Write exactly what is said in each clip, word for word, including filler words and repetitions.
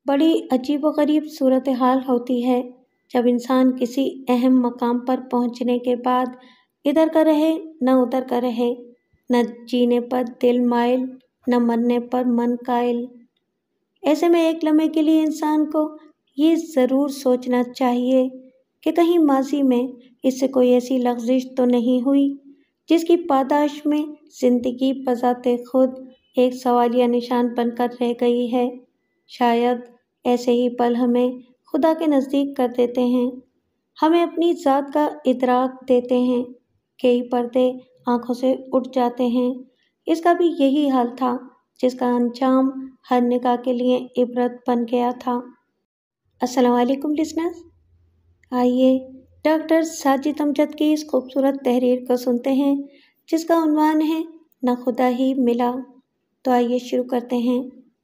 بڑی عجیب و غریب صورتحال ہوتی ہے جب انسان کسی اہم مقام پر پہنچنے کے بعد ادھر کا رہے نہ ادھر کا رہے، نہ جینے پر دل مائل نہ مرنے پر من قائل۔ ایسے میں ایک لمحے کے لیے انسان کو یہ ضرور سوچنا چاہیے کہ کہیں ماضی میں اس سے کوئی ایسی لغزش تو نہیں ہوئی جس کی پاداش میں زندگی بذات خود ایک سوالیہ نشان بن کر رہ گئی ہے۔ شاید ایسے ہی پل ہمیں خدا کے نزدیک کر دیتے ہیں، ہمیں اپنی ذات کا ادراک دیتے ہیں، کئی پردے آنکھوں سے اٹھ جاتے ہیں۔ اس کا بھی یہی حال تھا جس کا انجام ہر نگاہ کے لیے عبرت بن گیا تھا۔ السلام علیکم لسنرز، آئیے ڈاکٹر ساجد امجد کی اس خوبصورت تحریر کو سنتے ہیں جس کا عنوان ہے نہ خدا ہی ملا۔ تو آئیے شروع کرتے ہیں۔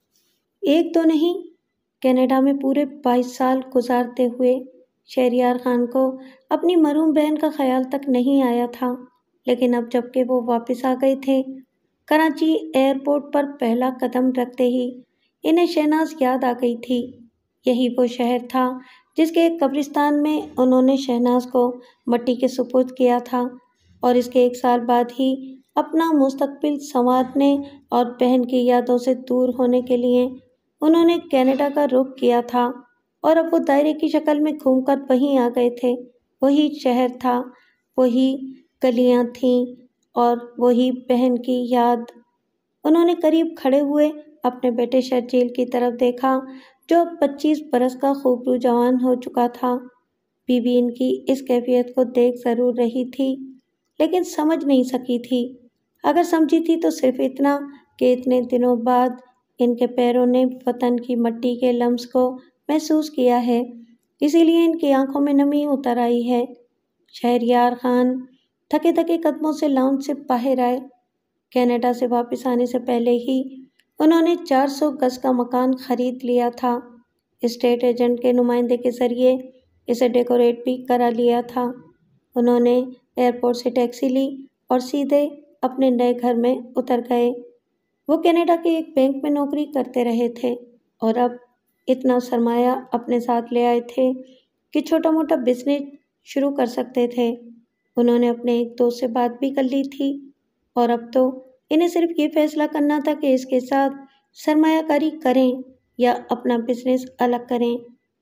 ایک دو نہیں، کینیڈا میں پورے بائیس سال گزارتے ہوئے شہریار خان کو اپنی مرحوم بہن کا خیال تک نہیں آیا تھا، لیکن اب جب کہ وہ واپس آ گئے تھے، کراچی ایئرپورٹ پر پہلا قدم رکھتے ہی انہیں شہناز یاد آ گئی تھی۔ یہی وہ شہر تھا جس کے ایک قبرستان میں انہوں نے شہناز کو مٹی کے سپرد کیا تھا، اور اس کے ایک سال بعد ہی اپنا مستقبل سنوارنے اور بہن کی یادوں سے دور ہونے کے لیے انہوں نے کینیڈا کا رخ کیا تھا، اور اب وہ دائرے کی شکل میں گھوم کر وہیں آ گئے تھے۔ وہی شہر تھا، وہی گلیاں تھیں اور وہی بہن کی یاد۔ انہوں نے قریب کھڑے ہوئے اپنے بیٹے شرجیل کی طرف دیکھا جو اب پچیس برس کا خوبرو جوان ہو چکا تھا۔ بی بی ان کی اس کیفیت کو دیکھ ضرور رہی تھی لیکن سمجھ نہیں سکی تھی، اگر سمجھی تھی تو صرف اتنا کہ اتنے دنوں بعد ان کے پیروں نے وطن کی مٹی کے لمس کو محسوس کیا ہے، اسی لیے ان کی آنکھوں میں نمی اتر آئی ہے۔ شہریار خان تھکے تھکے قدموں سے لاؤنج سے باہر آئے۔ کینیڈا سے واپس آنے سے پہلے ہی انہوں نے چار سو گز کا مکان خرید لیا تھا، اسٹیٹ ایجنٹ کے نمائندے کے ذریعے اسے ڈیکوریٹ بھی کرا لیا تھا۔ انہوں نے ایئرپورٹ سے ٹیکسی لی اور سیدھے اپنے نئے گھر میں اتر گئے۔ وہ کینیڈا کے ایک بینک میں نوکری کرتے رہے تھے اور اب اتنا سرمایہ اپنے ساتھ لے آئے تھے کہ چھوٹا موٹا بزنس شروع کر سکتے تھے۔ انہوں نے اپنے ایک دوست سے بات بھی کر لی تھی اور اب تو انہیں صرف یہ فیصلہ کرنا تھا کہ اس کے ساتھ سرمایہ کاری کریں یا اپنا بزنس الگ کریں۔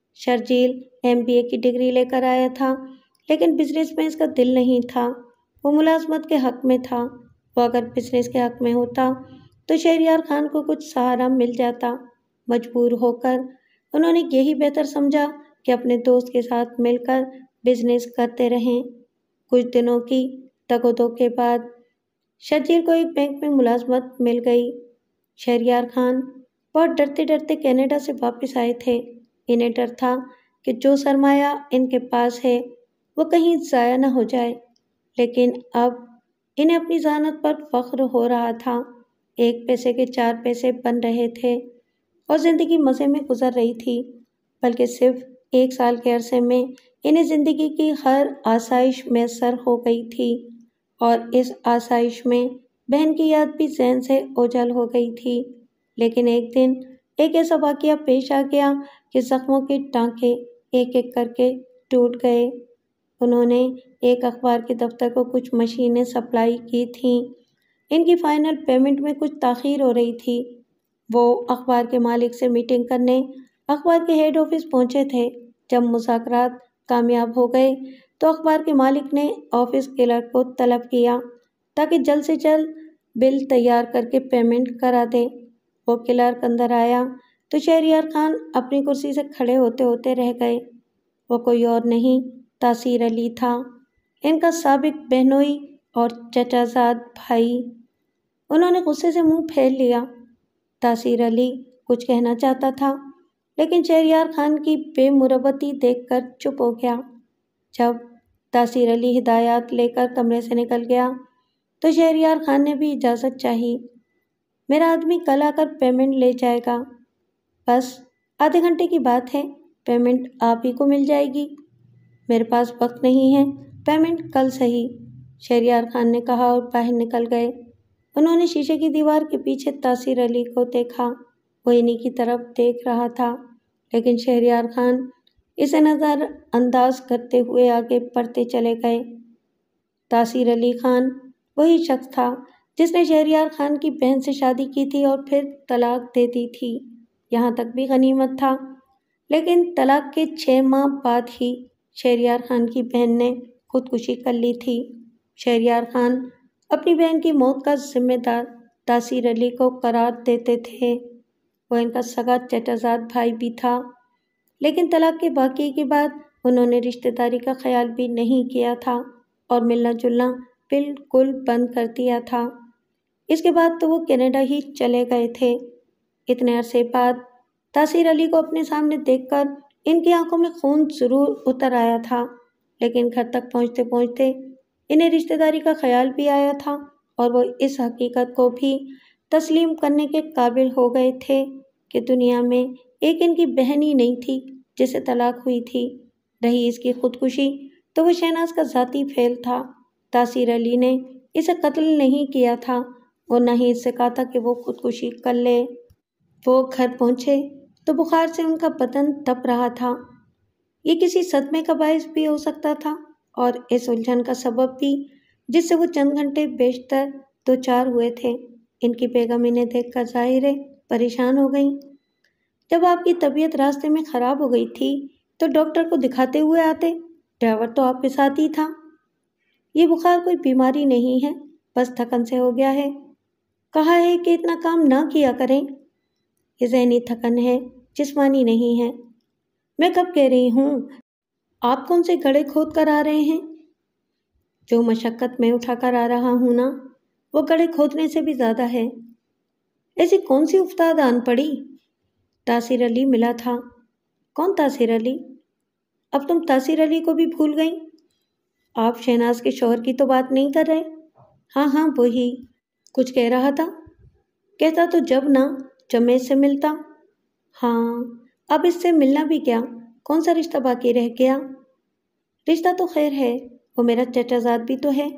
شرجیل ایم بی اے کی ڈگری لے کر آیا تھا لیکن بزنس میں اس کا دل نہیں تھا، وہ ملازمت کے حق میں تھا۔ وہ اگر بزنس کے حق میں ہوتا تو شہریار خان کو کچھ سہارا مل جاتا۔ مجبور ہو کر انہوں نے یہی بہتر سمجھا کہ اپنے دوست کے ساتھ مل کر بزنس کرتے رہیں۔ کچھ دنوں کی تگ و دو کے بعد شرجیل کو ایک بینک میں ملازمت مل گئی۔ شہریار خان بہت ڈرتے ڈرتے کینیڈا سے واپس آئے تھے۔ انہیں ڈر تھا کہ جو سرمایہ ان کے پاس ہے وہ کہیں ضائع نہ ہو جائے، لیکن اب انہیں اپنی ذہانت پر فخر ہو رہا تھا۔ ایک پیسے کے چار پیسے بن رہے تھے اور زندگی مزے میں گزر رہی تھی، بلکہ صرف ایک سال کے عرصے میں انہیں زندگی کی ہر آسائش میسر ہو گئی تھی، اور اس آسائش میں بہن کی یاد بھی ذہن سے اوجھل ہو گئی تھی۔ لیکن ایک دن ایک ایسا واقعہ پیش آ گیا کہ زخموں کے ٹانکے ایک ایک کر کے ٹوٹ گئے۔ انہوں نے ایک اخبار کے دفتر کو کچھ مشینیں سپلائی کی تھیں، ان کی فائنل پیمنٹ میں کچھ تاخیر ہو رہی تھی۔ وہ اخبار کے مالک سے میٹنگ کرنے اخبار کے ہیڈ آفس پہنچے تھے۔ جب مذاکرات کامیاب ہو گئے تو اخبار کے مالک نے آفس کلرک کو طلب کیا تاکہ جلد سے جلد بل تیار کر کے پیمنٹ کرا دے۔ وہ کلرک اندر آیا تو شہریار خان اپنی کرسی سے کھڑے ہوتے ہوتے رہ گئے۔ وہ کوئی اور نہیں، تاثیر علی تھا، ان کا سابق بہنوئی اور چچا زاد بھائی۔ انہوں نے غصے سے منہ پھیر لیا۔ تاثیر علی کچھ کہنا چاہتا تھا لیکن شہریار خان کی بے مروتی دیکھ کر چپ ہو گیا۔ جب تاثیر علی ہدایات لے کر کمرے سے نکل گیا تو شہریار خان نے بھی اجازت چاہی۔ میرا آدمی کل آ کر پیمنٹ لے جائے گا، بس آدھے گھنٹے کی بات ہے، پیمنٹ آپ ہی کو مل جائے گی۔ میرے پاس وقت نہیں ہے، پیمنٹ کل صحیح، شہریار خان نے کہا اور باہر نکل گئے۔ انہوں نے شیشے کی دیوار کے پیچھے تاثیر علی کو دیکھا، وہ انہی کی طرف دیکھ رہا تھا۔ लेकिन शहरयार खान इसे नज़र अंदाज करते हुए आगे बढ़ते चले गए। तासीर अली खान वही शख्स था जिसने शहरयार खान की बहन से शादी की थी और फिर तलाक दे दी थी। यहाँ तक भी गनीमत था, लेकिन तलाक के छः माह बाद ही शहरयार खान की बहन ने खुदकुशी कर ली थी। शहरयार खान अपनी बहन की मौत का जिम्मेदार तासीर अली को करार देते थे। वह इनका सगा चचाजाद भाई भी था, लेकिन तलाक के वाक़ये के बाद उन्होंने रिश्तेदारी का ख्याल भी नहीं किया था और मिलना जुलना बिल्कुल बंद कर दिया था। इसके बाद तो वो कनाडा ही चले गए थे। इतने अरसे बाद तासीर अली को अपने सामने देखकर इनकी आंखों में खून जरूर उतर आया था, लेकिन घर तक पहुंचते पहुंचते इन्हें रिश्तेदारी का ख्याल भी आया था और वो इस हकीकत को भी तस्लीम करने के काबिल हो गए थे कि दुनिया में एक इनकी बहन ही नहीं थी जिसे तलाक हुई थी। रही इसकी खुदकुशी तो वो शहनाज का ज़ाती फेल था। तासीर अली ने इसे कत्ल नहीं किया था और न ही इससे कहा था कि वो खुदकुशी कर ले। वो घर पहुंचे तो बुखार से उनका बदन तप रहा था। ये किसी सदमे का बायस भी हो सकता था और इस उलझन का सबब भी जिससे वो चंद घंटे बेशतर दो चार हुए थे। इनकी बेगम इन्हें देखकर ज़ाहिर है परेशान हो गई। जब आपकी तबीयत रास्ते में ख़राब हो गई थी तो डॉक्टर को दिखाते हुए आते। ड्राइवर तो आपके साथ ही था। ये बुखार कोई बीमारी नहीं है, बस थकन से हो गया है। कहा है कि इतना काम ना किया करें। ये ज़हनी थकन है, जिस्मानी नहीं है। मैं कब कह रही हूँ आप कौन से गड्ढे खोद कर आ रहे हैं? जो मशक्क़त मैं उठा कर आ रहा हूँ ना, वो गड्ढे खोदने से भी ज़्यादा है। ऐसी कौन सी उफ्ताद आन पड़ी? तासीर अली मिला था। कौन तासीर अली? अब तुम तासीर अली को भी भूल गई? आप शहनाज के शौहर की तो बात नहीं कर रहे? हाँ हाँ वही। कुछ कह रहा था? कहता तो जब ना जब मैं इससे मिलता। हाँ, अब इससे मिलना भी क्या, कौन सा रिश्ता बाकी रह गया? रिश्ता तो खैर है, वो मेरा चचाजाद भी तो है।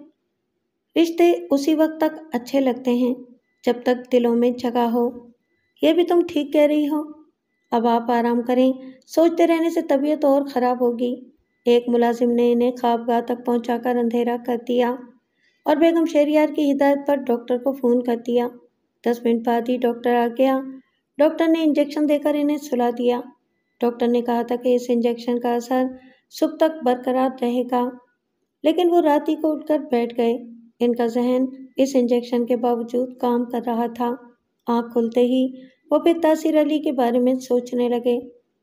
रिश्ते उसी वक्त तक अच्छे लगते हैं जब तक दिलों में जगह हो। यह भी तुम ठीक कह रही हो। अब आप आराम करें, सोचते रहने से तबीयत और ख़राब होगी। एक मुलाजिम ने इन्हें ख्वाबगाह तक पहुंचाकर अंधेरा कर दिया और बेगम शहरयार की हिदायत पर डॉक्टर को फ़ोन कर दिया। दस मिनट बाद ही डॉक्टर आ गया। डॉक्टर ने इंजेक्शन देकर इन्हें सुला दिया। डॉक्टर ने कहा था कि इस इंजेक्शन का असर सुबह तक बरकरार रहेगा, लेकिन वो रात ही को उठकर बैठ गए। इनका जहन इस इंजेक्शन के बावजूद काम कर रहा था। आँख खुलते ही वो फिर तासीर अली के बारे में सोचने लगे।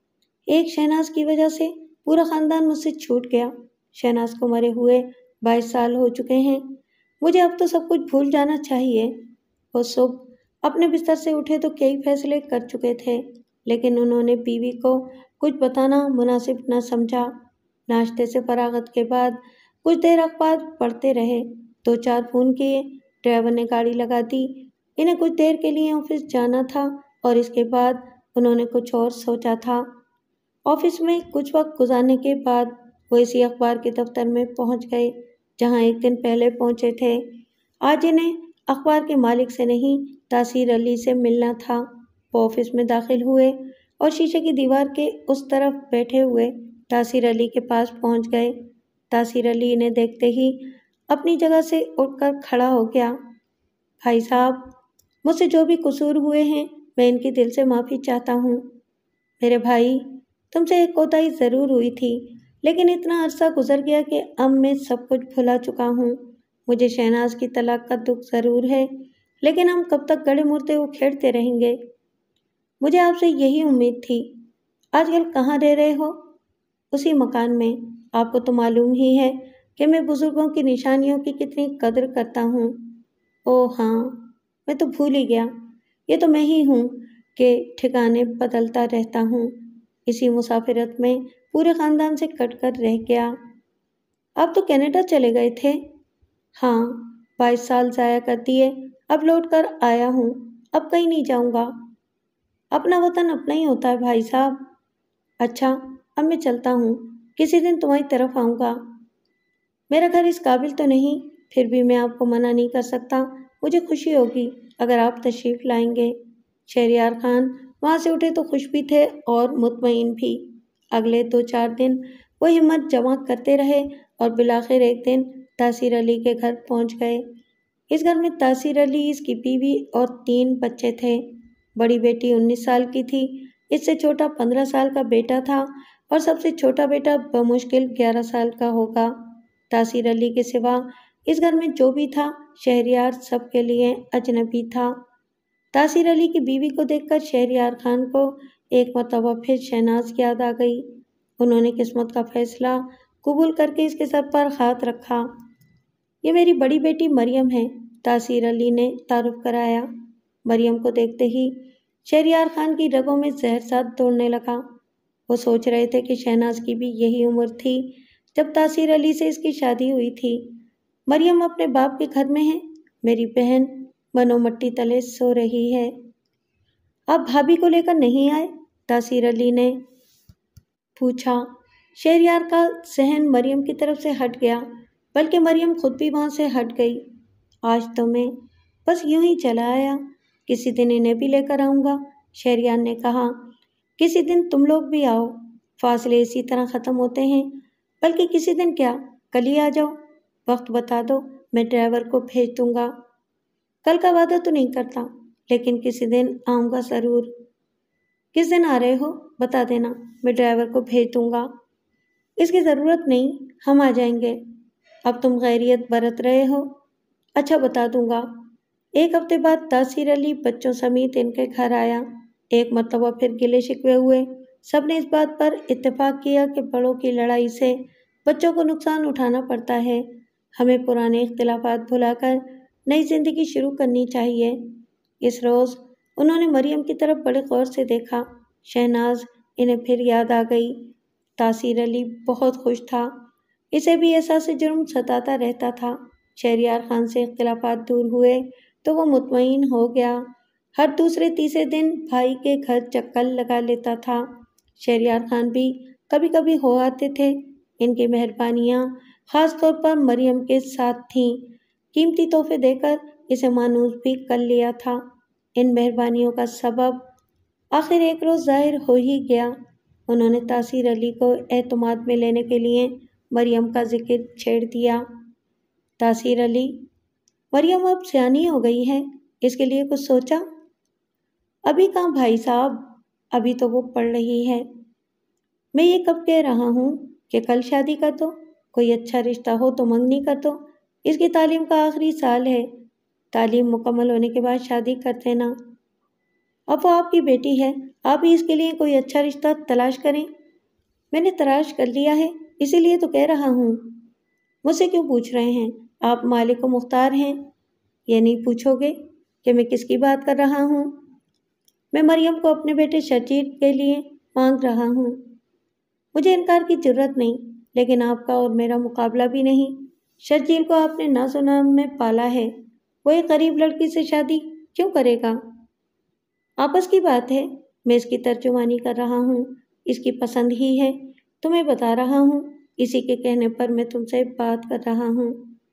एक शहनाज की वजह से पूरा ख़ानदान मुझसे छूट गया। शहनाज को मरे हुए बाईस साल हो चुके हैं। मुझे अब तो सब कुछ भूल जाना चाहिए। वो सुबह अपने बिस्तर से उठे तो कई फैसले कर चुके थे, लेकिन उन्होंने बीवी को कुछ बताना मुनासिब न समझा। नाश्ते से फरागत के बाद कुछ देर अखबार पढ़ते रहे। दो चार फ़ोन किए। ड्राइवर ने गाड़ी लगा दी। इन्हें कुछ देर के लिए ऑफिस जाना था और इसके बाद उन्होंने कुछ और सोचा था। ऑफिस में कुछ वक्त गुजारने के बाद वो इसी अखबार के दफ्तर में पहुंच गए जहां एक दिन पहले पहुंचे थे। आज इन्हें अखबार के मालिक से नहीं, तासीर अली से मिलना था। वो ऑफिस में दाखिल हुए और शीशे की दीवार के उस तरफ बैठे हुए तासीर अली के पास पहुंच गए। तासीर अली इन्हें देखते ही अपनी जगह से उठकर खड़ा हो गया। भाई साहब, मुझसे जो भी कसूर हुए हैं मैं इनकी दिल से माफ़ी चाहता हूँ। मेरे भाई, तुमसे एक कोताही ज़रूर हुई थी, लेकिन इतना अरसा गुजर गया कि अब मैं सब कुछ भुला चुका हूँ। मुझे शहनाज की तलाक का दुख ज़रूर है, लेकिन हम कब तक गड़े मुर्दे उखेड़ते रहेंगे? मुझे आपसे यही उम्मीद थी। आजकल कहाँ रह रहे हो? उसी मकान में। आपको तो मालूम ही है कि मैं बुज़ुर्गों की निशानियों की कितनी कदर करता हूँ। ओह हाँ, मैं तो भूल ही गया। ये तो मैं ही हूँ कि ठिकाने बदलता रहता हूँ। इसी मुसाफिरत में पूरे ख़ानदान से कट कर रह गया। आप तो कनाडा चले गए थे? हाँ, बाईस साल ज़ाया कर दिए। अब लौट कर आया हूँ। अब कहीं नहीं जाऊँगा। अपना वतन अपना ही होता है भाई साहब। अच्छा, अब मैं चलता हूँ। किसी दिन तुम्हारी तरफ आऊँगा। मेरा घर इस काबिल तो नहीं, फिर भी मैं आपको मना नहीं कर सकता। मुझे खुशी होगी अगर आप तशरीफ़ लाएंगे। शहरयार खान वहाँ से उठे तो खुश भी थे और मुतमईन भी। अगले दो चार दिन वो हिम्मत जमा करते रहे और बिलाखिर एक दिन तासीर अली के घर पहुँच गए। इस घर में तासीर अली, इसकी बीवी और तीन बच्चे थे। बड़ी बेटी उन्नीस साल की थी, इससे छोटा पंद्रह साल का बेटा था और सबसे छोटा बेटा बमुश्किल ग्यारह साल का होगा। तासीर अली के सिवा इस घर में जो भी था शहरयार सबके लिए अजनबी था। तासीर अली की बीवी को देखकर शहरयार खान को एक मरतबा फिर शहनाज याद आ गई। उन्होंने किस्मत का फैसला कबूल करके इसके सर पर हाथ रखा। ये मेरी बड़ी बेटी मरियम है, तासीर अली ने तारुफ कराया। मरियम को देखते ही शहरयार खान की रगों में जहर सा दौड़ने लगा। वो सोच रहे थे कि शहनाज की भी यही उम्र थी जब तासीर अली से इसकी शादी हुई थी। मरियम अपने बाप के घर में है, मेरी बहन बनो मट्टी तले सो रही है। आप भाभी को लेकर नहीं आए? तासीर अली ने पूछा। शहरयार का सहन मरियम की तरफ से हट गया, बल्कि मरियम खुद भी वहाँ से हट गई। आज तो मैं बस यूं ही चला आया, किसी दिन इन्हें भी लेकर आऊँगा, शहरयार ने कहा। किसी दिन तुम लोग भी आओ, फासले इसी तरह ख़त्म होते हैं। बल्कि किसी दिन क्या, कल ही आ जाओ, वक्त बता दो, मैं ड्राइवर को भेज दूँगा। कल का वादा तो नहीं करता, लेकिन किसी दिन आऊँगा ज़रूर। किस दिन आ रहे हो बता देना, मैं ड्राइवर को भेज दूँगा। इसकी ज़रूरत नहीं, हम आ जाएंगे। अब तुम गैरियत बरत रहे हो? अच्छा बता दूँगा। एक हफ्ते बाद तासीर अली बच्चों समेत इनके घर आया। एक मरतबा फिर गिले शिकवे हुए। सब ने इस बात पर इत्तेफाक किया कि बड़ों की लड़ाई से बच्चों को नुकसान उठाना पड़ता है। हमें पुराने इख्तिलाफात भुलाकर नई ज़िंदगी शुरू करनी चाहिए। इस रोज़ उन्होंने मरियम की तरफ बड़े गौर से देखा। शहनाज इन्हें फिर याद आ गई। तासीर अली बहुत खुश था, इसे भी एहसास जुर्म सताता रहता था। शहरयार खान से इख्तिलाफात दूर हुए तो वो मुतमईन हो गया। हर दूसरे तीसरे दिन भाई के घर चक्कर लगा लेता था। शहरयार खान भी कभी कभी हो आते थे। इनकी मेहरबानियाँ ख़ास तौर पर मरियम के साथ थीं। कीमती तोहफे देकर इसे मानूस भी कर लिया था। इन मेहरबानियों का सबब आखिर एक रोज़ ज़ाहिर हो ही गया। उन्होंने तासीर अली को एतमाद में लेने के लिए मरियम का जिक्र छेड़ दिया। तासीर अली, मरियम अब सियानी हो गई है, इसके लिए कुछ सोचा? अभी कहाँ भाई साहब, अभी तो वो पढ़ रही है। मैं ये कब कह रहा हूँ कि कल शादी कर दो, कोई अच्छा रिश्ता हो तो मंगनी कर दो। इसकी तालीम का आखिरी साल है, तालीम मुकम्मल होने के बाद शादी कर देना। अब वो आपकी बेटी है, आप ही इसके लिए कोई अच्छा रिश्ता तलाश करें। मैंने तलाश कर लिया है, इसीलिए तो कह रहा हूँ। मुझसे क्यों पूछ रहे हैं? आप मालिक व मुख्तार हैं। ये नहीं पूछोगे कि मैं किसकी बात कर रहा हूँ? मैं मरियम को अपने बेटे शर्जील के लिए मांग रहा हूँ। मुझे इनकार की जरूरत नहीं, लेकिन आपका और मेरा मुकाबला भी नहीं। शर्जील को आपने नाज़ो-नाम में पाला है, वो एक गरीब लड़की से शादी क्यों करेगा? आपस की बात है, मैं इसकी तर्जुमानी कर रहा हूँ, इसकी पसंद ही है, तुम्हें बता रहा हूँ। इसी के कहने पर मैं तुमसे बात कर रहा हूँ।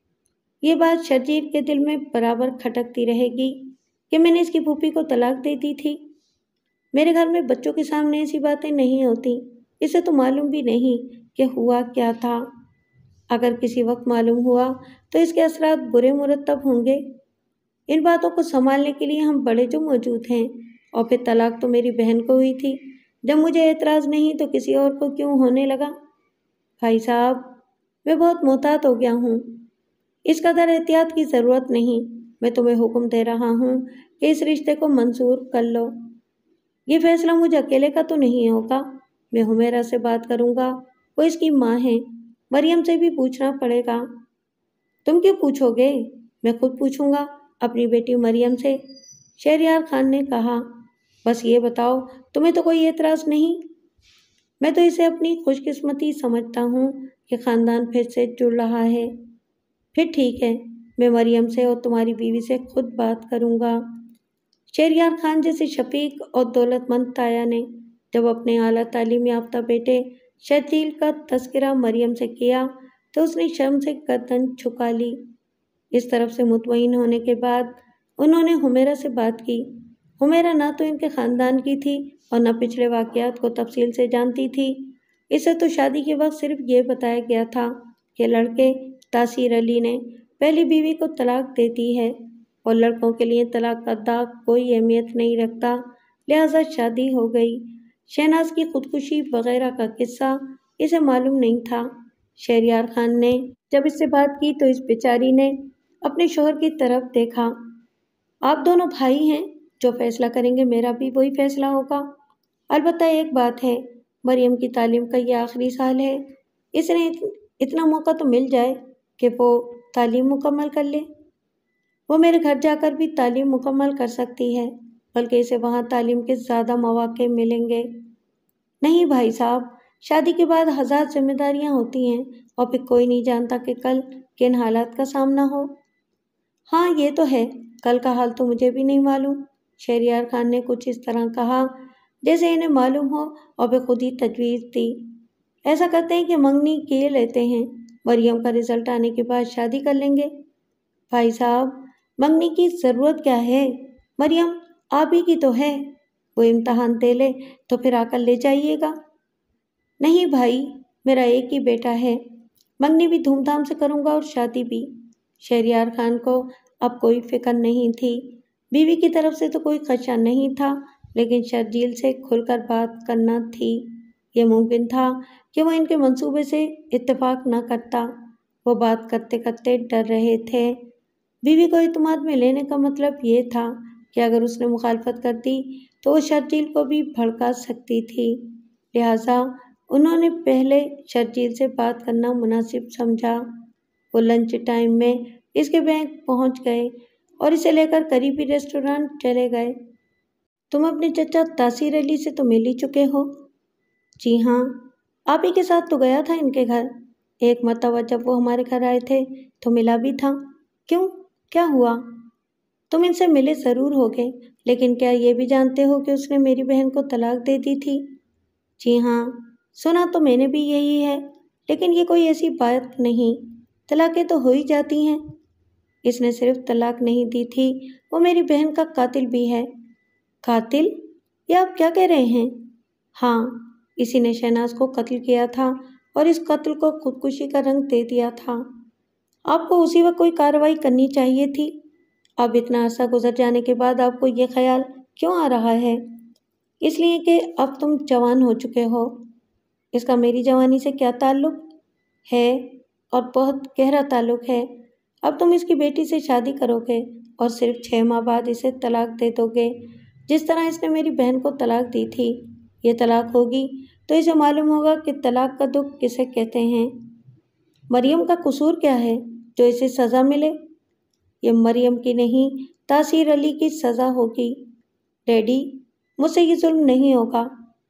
ये बात शर्जील के दिल में बराबर खटकती रहेगी कि मैंने इसकी फूफी को तलाक दे दी थी। मेरे घर में बच्चों के सामने ऐसी बातें नहीं होती, इसे तो मालूम भी नहीं कि हुआ क्या था। अगर किसी वक्त मालूम हुआ तो इसके असरात बुरे मुरतब होंगे। इन बातों को संभालने के लिए हम बड़े जो मौजूद हैं। और फिर तलाक तो मेरी बहन को हुई थी, जब मुझे एतराज़ नहीं तो किसी और को क्यों होने लगा? भाई साहब, मैं बहुत मोहतात हो गया हूँ, इस कदर एहतियात की ज़रूरत नहीं। मैं तुम्हें हुक्म दे रहा हूँ कि इस रिश्ते को मंजूर कर लो। ये फैसला मुझे अकेले का तो नहीं होगा, मैं हुमैरा से बात करूँगा, वो इसकी माँ है। मरियम से भी पूछना पड़ेगा। तुम क्यों पूछोगे? मैं खुद पूछूंगा अपनी बेटी मरियम से, शहरयार खान ने कहा। बस ये बताओ, तुम्हें तो कोई एतराज़ नहीं? मैं तो इसे अपनी खुशकिस्मती समझता हूँ कि ख़ानदान फिर से जुड़ रहा है। फिर ठीक है, मैं मरियम से और तुम्हारी बीवी से खुद बात करूँगा। शहरयार खान जैसे शफीक और दौलतमंद ताया ने जब अपने आला तालीम याफ्ता बेटे शर्जील का तज़किरा मरियम से किया तो उसने शर्म से गर्दन झुका ली। इस तरफ से मुतमईन होने के बाद उन्होंने हुमैरा से बात की। हुमैरा ना तो इनके ख़ानदान की थी और न पिछले वाक़यात को तफसील से जानती थी। इसे तो शादी के वक्त सिर्फ ये बताया गया था कि लड़के तासीर अली ने पहली बीवी को तलाक देती है और लड़कों के लिए तलाक का दाग कोई अहमियत नहीं रखता, लिहाजा शादी हो गई। शहनाज की खुदकुशी वगैरह का किस्सा इसे मालूम नहीं था। शहरयार खान ने जब इससे बात की तो इस बेचारी ने अपने शोहर की तरफ देखा। आप दोनों भाई हैं, जो फैसला करेंगे मेरा भी वही फैसला होगा। अलबत्ता एक बात है, मरियम की तालीम का ये आखिरी साल है। इसने इतना मौका तो मिल जाए कि वो तालीम मुकम्मल कर ले। वो मेरे घर जाकर भी तालीम मुकम्मल कर सकती है, बल्कि इसे वहाँ तालीम के ज़्यादा मौके मिलेंगे। नहीं भाई साहब, शादी के बाद हज़ार जिम्मेदारियाँ होती हैं और फिर कोई नहीं जानता कि कल किन हालात का सामना हो। हाँ ये तो है, कल का हाल तो मुझे भी नहीं मालूम। शहरयार खान ने कुछ इस तरह कहा जैसे इन्हें मालूम हो और वे खुद ही तजवीज़ दी। ऐसा करते हैं कि मंगनी किए लेते हैं, मरियम का रिजल्ट आने के बाद शादी कर लेंगे। भाई साहब, मंगनी की ज़रूरत क्या है? मरियम आप ही की तो है, वो इम्तहान दे ले तो फिर आकर ले जाइएगा। नहीं भाई, मेरा एक ही बेटा है, मंगनी भी धूमधाम से करूँगा और शादी भी। शहरयार खान को अब कोई फिक्र नहीं थी। बीवी की तरफ से तो कोई खदशा नहीं था, लेकिन शर्जील से खुलकर बात करना थी। यह मुमकिन था कि वह इनके मंसूबे से इत्तेफाक न करता। वो बात करते करते डर रहे थे। बीवी को इत्मीनान में लेने का मतलब ये था कि अगर उसने मुखालफत कर दी तो वो शर्जील को भी भड़का सकती थी। लिहाजा उन्होंने पहले शर्जील से बात करना मुनासिब समझा। वो लंच टाइम में इसके बैंक पहुंच गए और इसे लेकर करीबी रेस्टोरेंट चले गए। तुम अपने चचा तासीर अली से तो मिल ही चुके हो? जी हाँ, आप ही के साथ तो गया था इनके घर। एक मरतबा जब वो हमारे घर आए थे तो मिला भी था। क्यों, क्या हुआ? तुम इनसे मिले ज़रूर होगे, लेकिन क्या ये भी जानते हो कि उसने मेरी बहन को तलाक दे दी थी? जी हाँ, सुना तो मैंने भी यही है, लेकिन ये कोई ऐसी बात नहीं, तलाक़ें तो हो ही जाती हैं। इसने सिर्फ तलाक नहीं दी थी, वो मेरी बहन का कातिल भी है। कातिल? ये आप क्या कह रहे हैं? हाँ, इसी ने शहनाज को कत्ल किया था और इस कत्ल को खुदकुशी का रंग दे दिया था। आपको उसी वक्त कोई कार्रवाई करनी चाहिए थी। अब इतना अरसा गुजर जाने के बाद आपको ये ख्याल क्यों आ रहा है? इसलिए कि अब तुम जवान हो चुके हो। इसका मेरी जवानी से क्या ताल्लुक़ है? और बहुत गहरा ताल्लुक़ है। अब तुम इसकी बेटी से शादी करोगे और सिर्फ छः माह बाद इसे तलाक दे दोगे, जिस तरह इसने मेरी बहन को तलाक दी थी। ये तलाक होगी तो इसे मालूम होगा कि तलाक का दुख किसे कहते हैं। मरियम का कसूर क्या है जो इसे सज़ा मिले? ये मरियम की नहीं, तासीर अली की सज़ा होगी। डैडी, मुझसे ये जुल्म नहीं होगा।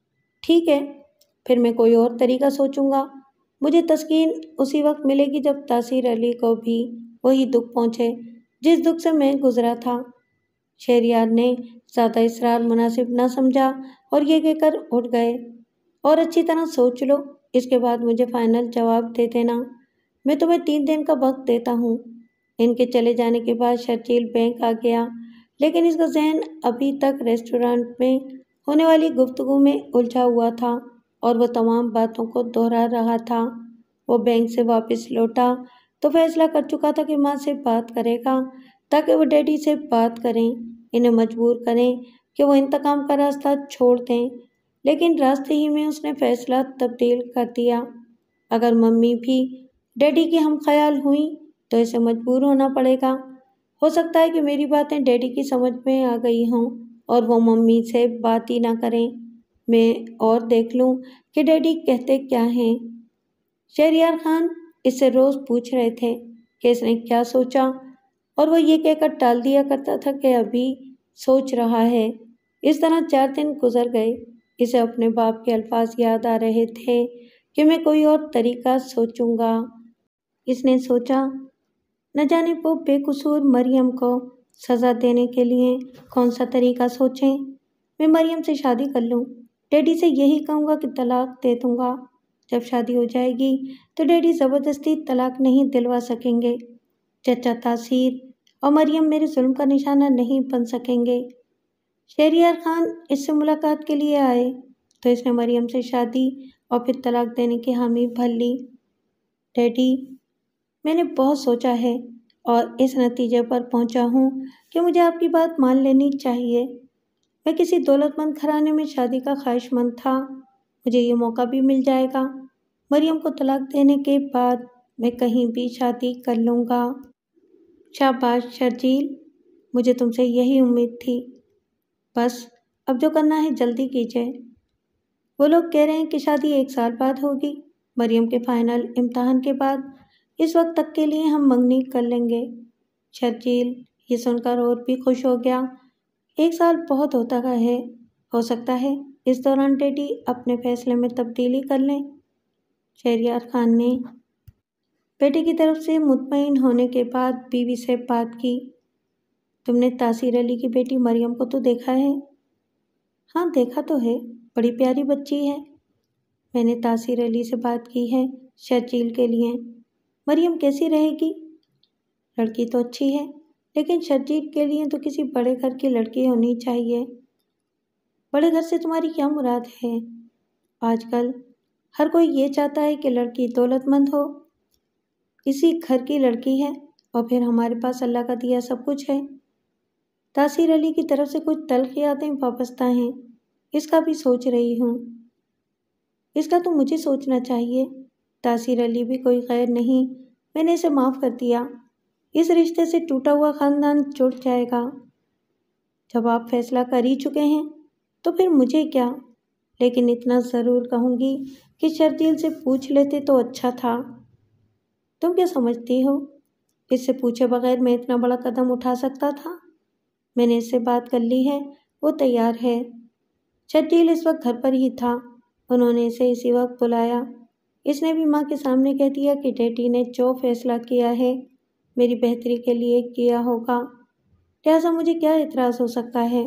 ठीक है, फिर मैं कोई और तरीका सोचूंगा। मुझे तस्कीन उसी वक्त मिलेगी जब तासीर अली को भी वही दुख पहुँचे जिस दुख से मैं गुजरा था। शहरयार ने ज़्यादा इसरार मुनासिब न समझा और ये कहकर उठ गए। और अच्छी तरह सोच लो, इसके बाद मुझे फ़ाइनल जवाब दे देना। मैं तुम्हें तीन दिन का वक्त देता हूँ। इनके चले जाने के बाद शर्जील बैंक आ गया, लेकिन इसका जहन अभी तक रेस्टोरेंट में होने वाली गुफ्तगू में उलझा हुआ था और वह तमाम बातों को दोहरा रहा था। वो बैंक से वापस लौटा तो फैसला कर चुका था कि माँ से बात करेगा ताकि वो डैडी से बात करें, इन्हें मजबूर करें कि वो इंतकाम का रास्ता छोड़ दें। लेकिन रास्ते ही में उसने फैसला तब्दील कर दिया। अगर मम्मी भी डैडी की हम ख्याल हुई तो इसे मजबूर होना पड़ेगा। हो सकता है कि मेरी बातें डैडी की समझ में आ गई हों और वो मम्मी से बात ही ना करें। मैं और देख लूँ कि डैडी कहते क्या हैं। शहरयार खान इससे रोज़ पूछ रहे थे कि इसने क्या सोचा, और वो ये कहकर टाल दिया करता था कि अभी सोच रहा है। इस तरह चार दिन गुजर गए। इसे अपने बाप के अल्फाज याद आ रहे थे कि मैं कोई और तरीका सोचूंगा। इसने सोचा, न जाने वो बेकसूर मरियम को सज़ा देने के लिए कौन सा तरीका सोचें। मैं मरियम से शादी कर लूँ, डैडी से यही कहूँगा कि तलाक दे दूँगा। जब शादी हो जाएगी तो डैडी ज़बरदस्ती तलाक नहीं दिलवा सकेंगे। चचा तासीर और मरियम मेरे जुल्म का निशाना नहीं बन सकेंगे। شہریار خان اس سے ملاقات کے لیے آئے تو اس نے مریم سے شادی اور پھر طلاق دینے کی حامی بھر لی۔ ڈیڈی، میں نے بہت سوچا ہے اور اس نتیجے پر پہنچا ہوں کہ مجھے آپ کی بات مان لینی چاہیے۔ میں کسی دولت مند گھرانے میں شادی کا خواہش مند تھا، مجھے یہ موقع بھی مل جائے گا۔ مریم کو طلاق دینے کے بعد میں کہیں بھی شادی کر لوں گا۔ شاباش شرجیل، مجھے تم سے یہی امید تھی۔ بس اب جو کرنا ہے جلدی کیجیے۔ وہ لوگ کہہ رہے ہیں کہ شادی ایک سال بعد ہوگی، مریم کے فائنل امتحان کے بعد۔ اس وقت تک کے لیے ہم منگنی کر لیں گے۔ شرجیل یہ سن کر اور بھی خوش ہو گیا۔ ایک سال بہت ہوتا ہے، ہو سکتا ہے اس دوران ڈیڈی اپنے فیصلے میں تبدیلی کر لیں۔ شہریار خان نے بیٹے کی طرف سے مطمئن ہونے کے بعد بیوی سے بات کی۔ تم نے تاثیر علی کی بیٹی مریم کو تو دیکھا ہے؟ ہاں دیکھا تو ہے، بڑی پیاری بچی ہے۔ میں نے تاثیر علی سے بات کی ہے شرجیل کے لیے۔ مریم کیسی رہے گی؟ لڑکی تو اچھی ہے، لیکن شرجیل کے لیے تو کسی بڑے گھر کی لڑکی ہونی چاہیے۔ بڑے گھر سے تمہاری کیا مراد ہے؟ آج کل ہر کوئی یہ چاہتا ہے کہ لڑکی دولت مند ہو۔ اسی گھر کی لڑکی ہے اور پھر ہمارے پاس اللہ کا دیا سب کچھ ہے۔ تاثیر علی کی طرف سے کچھ تلخ یادیں وابستہ ہیں، اس کا بھی سوچ رہی ہوں۔ اس کا تو مجھے سوچنا چاہیے۔ تاثیر علی بھی کوئی غیر نہیں، میں نے اسے معاف کر دیا۔ اس رشتے سے ٹوٹا ہوا خاندان جڑ جائے گا۔ جب آپ فیصلہ کر ہی چکے ہیں تو پھر مجھے کیا؟ لیکن اتنا ضرور کہوں گی کہ شرجیل سے پوچھ لیتے تو اچھا تھا۔ تم کیا سمجھتی ہو؟ اس سے پوچھے بغیر میں اتنا بڑا قدم اٹھا سکتا تھا؟ میں نے اس سے بات کر لی ہے، وہ تیار ہے۔ شرجیل اس وقت گھر پر ہی تھا، انہوں نے اسے اسی وقت بلایا۔ اس نے بھی ماں کے سامنے کہہ دیا کہ ڈیڈی نے جو فیصلہ کیا ہے میری بہتری کے لیے کیا ہوگا، لہٰذا مجھے کیا اعتراض ہو سکتا ہے۔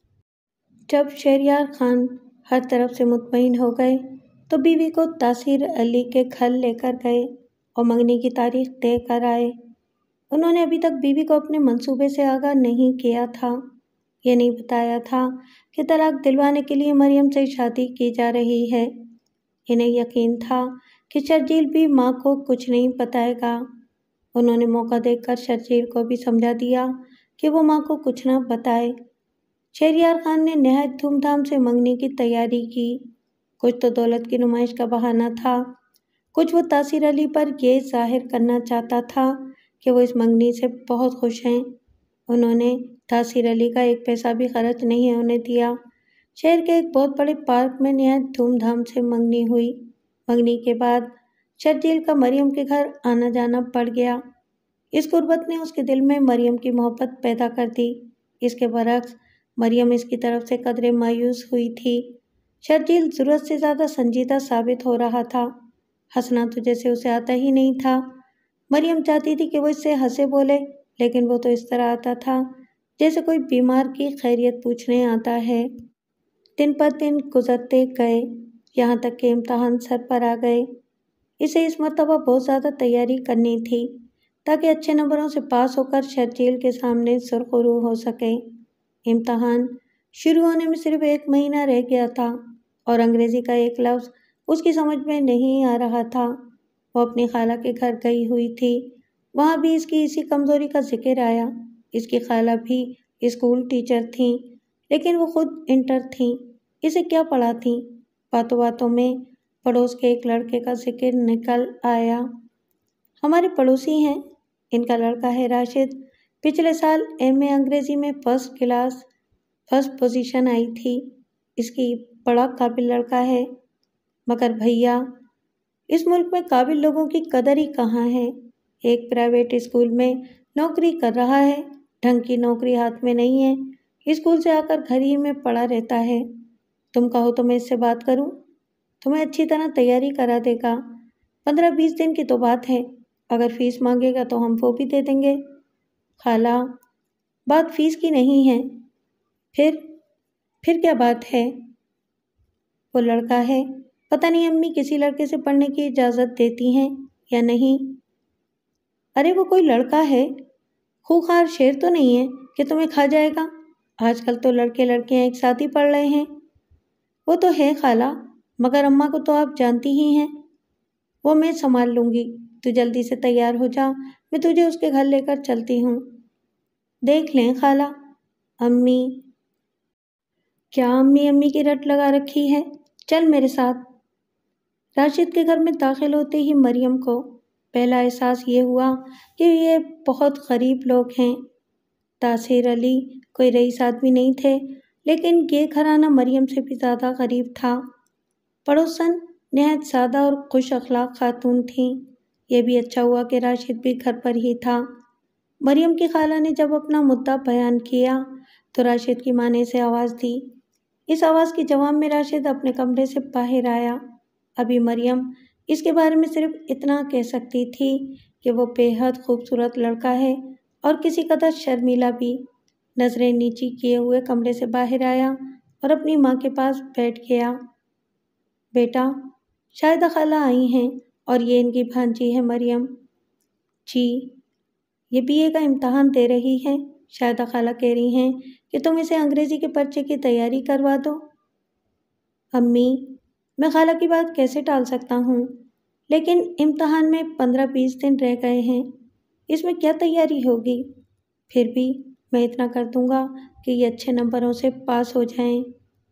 جب شہریار خان ہر طرف سے مطمئن ہو گئے تو بیوی کو تاثیر علی کے گھر لے کر گئے اور منگنی کی تاریخ طے کر آئے۔ انہوں نے ابھی تک بیوی کو اپنے منصوبے سے آگاہ نہیں کیا تھا، یہ نہیں بتایا تھا کہ طلاق دلوانے کے لیے مریم سے شادی کی جا رہی ہے۔ انہیں یقین تھا کہ شرجیل بھی ماں کو کچھ نہیں بتائے گا۔ انہوں نے موقع دیکھ کر شرجیل کو بھی سمجھا دیا کہ وہ ماں کو کچھ نہ بتائے۔ شہریار خان نے نہایت دھوم دھام سے منگنی کی تیاری کی۔ کچھ تو دولت کی نمائش کا بہانہ تھا، کچھ وہ تاثیر علی پر یہ ظاہر کرنا چاہتا تھا کہ وہ اس منگنی سے بہت خوش ہیں۔ انہوں نے تاثیر علی کا ایک پیسہ بھی خرچ نہیں ہونے دیا۔ شہر کے ایک بہت بڑے پارک میں نہایت دھوم دھام سے منگنی ہوئی۔ منگنی کے بعد شرجیل کا مریم کے گھر آنا جانا پڑ گیا۔ اس غربت نے اس کے دل میں مریم کی محبت پیدا کر دی۔ اس کے برعکس مریم اس کی طرف سے قدرے مایوس ہوئی تھی۔ شرجیل ضرورت سے زیادہ سنجیدہ ثابت ہو رہا تھا، ہنسنا تو جیسے اسے آتا ہی نہیں تھا۔ مریم چاہتی تھی کہ وہ اس سے ہنسے بولے، لیکن وہ تو اس طرح آتا تھا جیسے کوئی بیمار کی خیریت پوچھنے آتا ہے۔ دن پر دن گزرتے گئے، یہاں تک کہ امتحان سر پر آ گئے۔ اسے اس مرتبہ بہت زیادہ تیاری کرنی تھی تاکہ اچھے نمبروں سے پاس ہو کر شرجیل کے سامنے سرخرو ہو سکے۔ امتحان شروع ہونے میں صرف ایک مہینہ رہ گیا تھا اور انگریزی کا ایک لفظ اس کی سمجھ میں نہیں آ رہا تھا۔ وہ اپنی خالہ کے گھر گئی ہوئی تھی، وہاں بھی اس کی اسی کمزوری کا ذکر آیا۔ اس کی خالہ بھی اسکول ٹیچر تھیں، لیکن وہ خود انٹر تھیں، اسے کیا پڑھاتیں۔ باتوں باتوں میں پڑوس کے ایک لڑکے کا ذکر نکل آیا۔ ہمارے پڑوسی ہیں، ان کا لڑکا ہے راشد، پچھلے سال ایم اے انگریزی میں فرسٹ کلاس فرسٹ پوزیشن آئی تھی۔ اس کی بڑا قابل لڑکا ہے، مگر بھیا اس ملک میں قابل لوگوں کی قدر ہی کہاں ہے۔ ایک پرائیویٹ اسکول میں نوکری کر رہا ہے، ڈھنگ کی نوکری ہاتھ میں نہیں ہے، اسکول سے آ کر گھر ہی میں پڑا رہتا ہے۔ تم کہو تو میں اس سے بات کروں، تمہیں اچھی طرح تیاری کرا دے گا۔ پندرہ بیس دن کی تو بات ہے، اگر فیس مانگے گا تو ہم وہ بھی دے دیں گے۔ خالہ، بات فیس کی نہیں ہے، پھر پھر کیا بات ہے؟ وہ لڑکا ہے، پتہ نہیں امی کسی لڑکے سے پڑھنے کی اجازت دیتی ہیں یا نہیں۔ ارے وہ کوئی لڑکا ہے، خوخار شیر تو نہیں ہے کہ تمہیں کھا جائے گا۔ آج کل تو لڑکے لڑکیاں ایک ساتھ ہی پڑھ رہے ہیں۔ وہ تو ہے خالہ، مگر اماں کو تو آپ جانتی ہی ہیں، وہ میں سنبھال لوں گی۔ تو جلدی سے تیار ہو جا، میں تجھے اس کے گھر لے کر چلتی ہوں۔ دیکھ لیں خالہ، امی کیا امی امی کی رٹ لگا رکھی ہے، چل میرے ساتھ۔ راشد کے گھر میں داخل ہوتے ہی مریم کو پہلا احساس یہ ہوا کہ یہ بہت غریب لوگ ہیں۔ تاثیر علی کوئی رئیس آدمی نہیں تھے، لیکن یہ گھرانہ مریم سے بھی زیادہ غریب تھا۔ پڑوسن نہایت سادہ اور خوش اخلاق خاتون تھیں۔ یہ بھی اچھا ہوا کہ راشد بھی گھر پر ہی تھا۔ مریم کی خالہ نے جب اپنا مدعا بیان کیا تو راشد کی ماں نے اسے آواز دی۔ اس آواز کے جواب میں راشد اپنے کمرے سے باہر آیا۔ ابھی مریم اس کے بارے میں صرف اتنا کہہ سکتی تھی کہ وہ بے حد خوبصورت لڑکا ہے اور کسی قدر شرمیلا بھی۔ نظریں نیچی کیے ہوئے کمرے سے باہر آیا اور اپنی ماں کے پاس بیٹھ گیا۔ بیٹا، شاہدہ خالہ آئی ہیں اور یہ ان کی بھانجی ہے مریم۔ جی، یہ بی اے کا امتحان دے رہی ہے۔ شاہدہ خالہ کہہ رہی ہیں کہ تم اسے انگریزی کے پرچے کی تیاری کروا دو۔ امی، میں خالہ کی بات کیسے ٹال سکتا ہوں؟ لیکن امتحان میں پندرہ بیس دن رہ گئے ہیں، اس میں کیا تیاری ہوگی؟ پھر بھی میں اتنا کر دوں گا کہ یہ اچھے نمبروں سے پاس ہو جائیں۔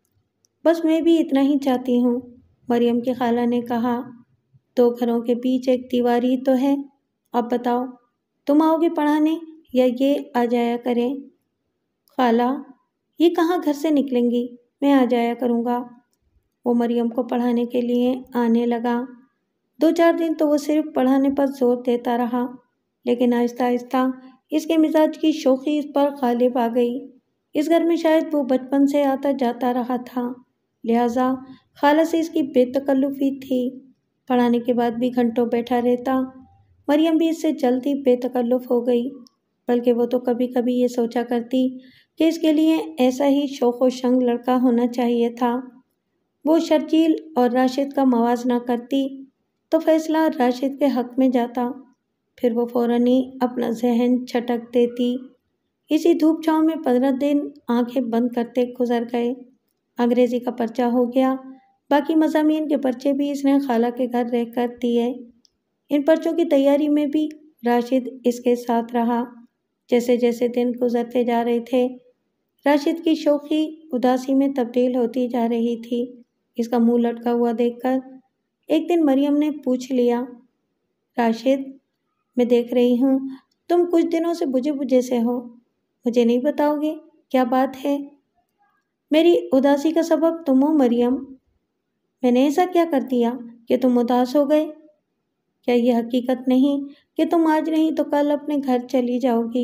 بس میں بھی اتنا ہی چاہتی ہوں، مریم کی خالہ نے کہا۔ دو گھروں کے بیچ ایک دیوار ہی تو ہے۔ اب بتاؤ، تم آؤ گے پڑھانے یا یہ آ جایا کریں؟ خالہ، یہ کہاں گھر سے نکلیں گی، میں آ جایا کروں گا۔ وہ مریم کو پڑھانے کے لیے آنے لگا۔ دو چار دن تو وہ صرف پڑھانے پر زور دیتا رہا، لیکن آہستہ آہستہ اس کے مزاج کی شوخی اس پر غالب آ گئی۔ اس گھر میں شاید وہ بچپن سے آتا جاتا رہا تھا، لہٰذا خالہ سے اس کی بے تکلفی تھی۔ پڑھانے کے بعد بھی گھنٹوں بیٹھا رہتا۔ مریم بھی اس سے جلد ہی بے تکلف ہو گئی، بلکہ وہ تو کبھی کبھی یہ سوچا کرتی کہ اس کے لیے ایسا ہی شوخ و شنگ لڑکا ہونا چاہیے تھا۔ وہ شرجیل اور راشد کا موازنہ کرتی تو فیصلہ راشد کے حق میں جاتا، پھر وہ فوراً ہی اپنا ذہن چھٹک دیتی۔ اسی دھوپ چھاؤں میں پندرہ دن آنکھیں بند کرتے گزر گئے۔ انگریزی کا پرچہ ہو گیا، باقی مضامین کے پرچے بھی اس نے خالہ کے گھر رہ کر دیے۔ ان پرچوں کی تیاری میں بھی راشد اس کے ساتھ رہا۔ جیسے جیسے دن گزرتے جا رہے تھے، راشد کی شوخی اداسی میں تبدیل ہوتی جا رہی تھی۔ اس کا منہ لٹکا ہوا دیکھ کر ایک دن مریم نے پوچھ لیا، راشد، میں دیکھ رہی ہوں تم کچھ دنوں سے بجھے بجھے سے ہو، مجھے نہیں بتاؤ گے کیا بات ہے؟ میری اداسی کا سبب تم ہو مریم۔ میں نے ایسا کیا کر دیا کہ تم اداس ہو گئے؟ کیا یہ حقیقت نہیں کہ تم آج نہیں تو کل اپنے گھر چلی جاؤ گی؟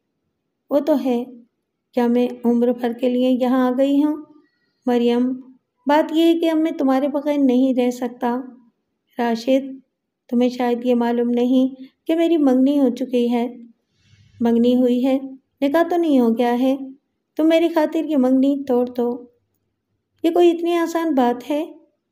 وہ تو ہے، کیا میں عمر بھر کے لیے یہاں آ گئی ہوں؟ مریم، بات یہ ہے کہ اب میں تمہارے بغیر نہیں رہ سکتا۔ راشد، تمہیں شاید یہ معلوم نہیں کہ میری منگنی ہو چکی ہے۔ منگنی ہوئی ہے، نکاح تو نہیں ہو گیا ہے؟ تم میری خاطر یہ منگنی توڑ دو۔ یہ کوئی اتنی آسان بات ہے؟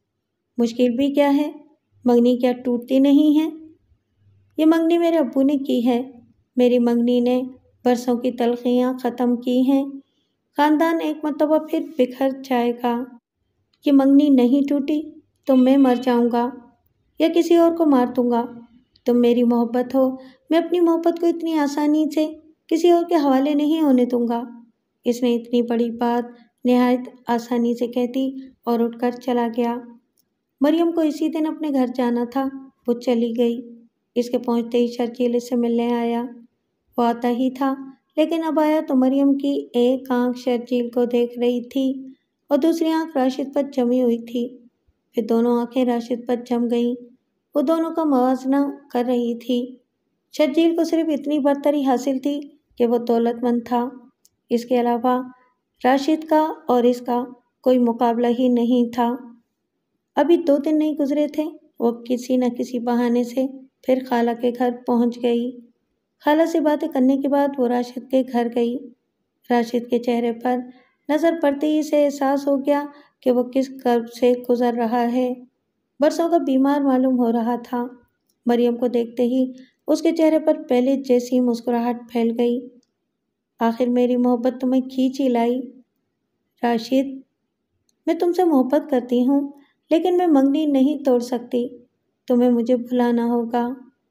مشکل بھی کیا ہے، منگنی کیا ٹوٹتی نہیں ہے؟ یہ منگنی میرے ابو نے کی ہے، میری منگنی نے برسوں کی تلخیاں ختم کی ہیں، خاندان ایک مرتبہ پھر بکھر جائے گا۔ یہ منگنی نہیں ٹوٹی تو میں مر جاؤں گا یا کسی اور کو مار دوں گا۔ تم میری محبت ہو، میں اپنی محبت کو اتنی آسانی سے کسی اور کے حوالے نہیں ہونے دوں گا۔ اس نے اتنی بڑی بات نہایت آسانی سے کہہ دی اور اٹھ کر چلا گیا۔ مریم کو اسی دن اپنے گھر جانا تھا، وہ چلی گئی۔ اس کے پہنچتے ہی شرجیل اس سے ملنے آیا۔ وہ آتا ہی تھا، لیکن اب آیا تو مریم کی ایک آنکھ شرجیل کو دیکھ رہی تھی اور دوسری آنکھ راشد پر جمی ہوئی تھی۔ پھر دونوں آنکھیں راشد پر جم گئیں، وہ دونوں کا موازنہ کر رہی تھی۔ شرجیل کو صرف اتنی برتری حاصل تھی کہ وہ دولت مند تھا، اس کے علاوہ راشد کا اور اس کا کوئی مقابلہ ہی نہیں تھا۔ ابھی دو دن نہیں گزرے تھے، وہ کسی نہ کسی بہانے سے پھر خالہ کے گھر پہنچ گئی۔ خالہ سے باتیں کرنے کے بعد وہ راشد کے گھر گئی۔ راشد کے چہرے پر نظر پڑتے ہی اسے احساس ہو گیا کہ وہ کس کرب سے گزر رہا ہے، برسوں کا بیمار معلوم ہو رہا تھا۔ مریم کو دیکھتے ہی اس کے چہرے پر پہلے جیسی مسکراہٹ پھیل گئی۔ آخر میری محبت تمہیں کھینچ ہی لائی۔ راشد، میں تم سے محبت کرتی ہوں، لیکن میں منگنی نہیں توڑ سکتی، تمہیں مجھے بھلانا ہوگا۔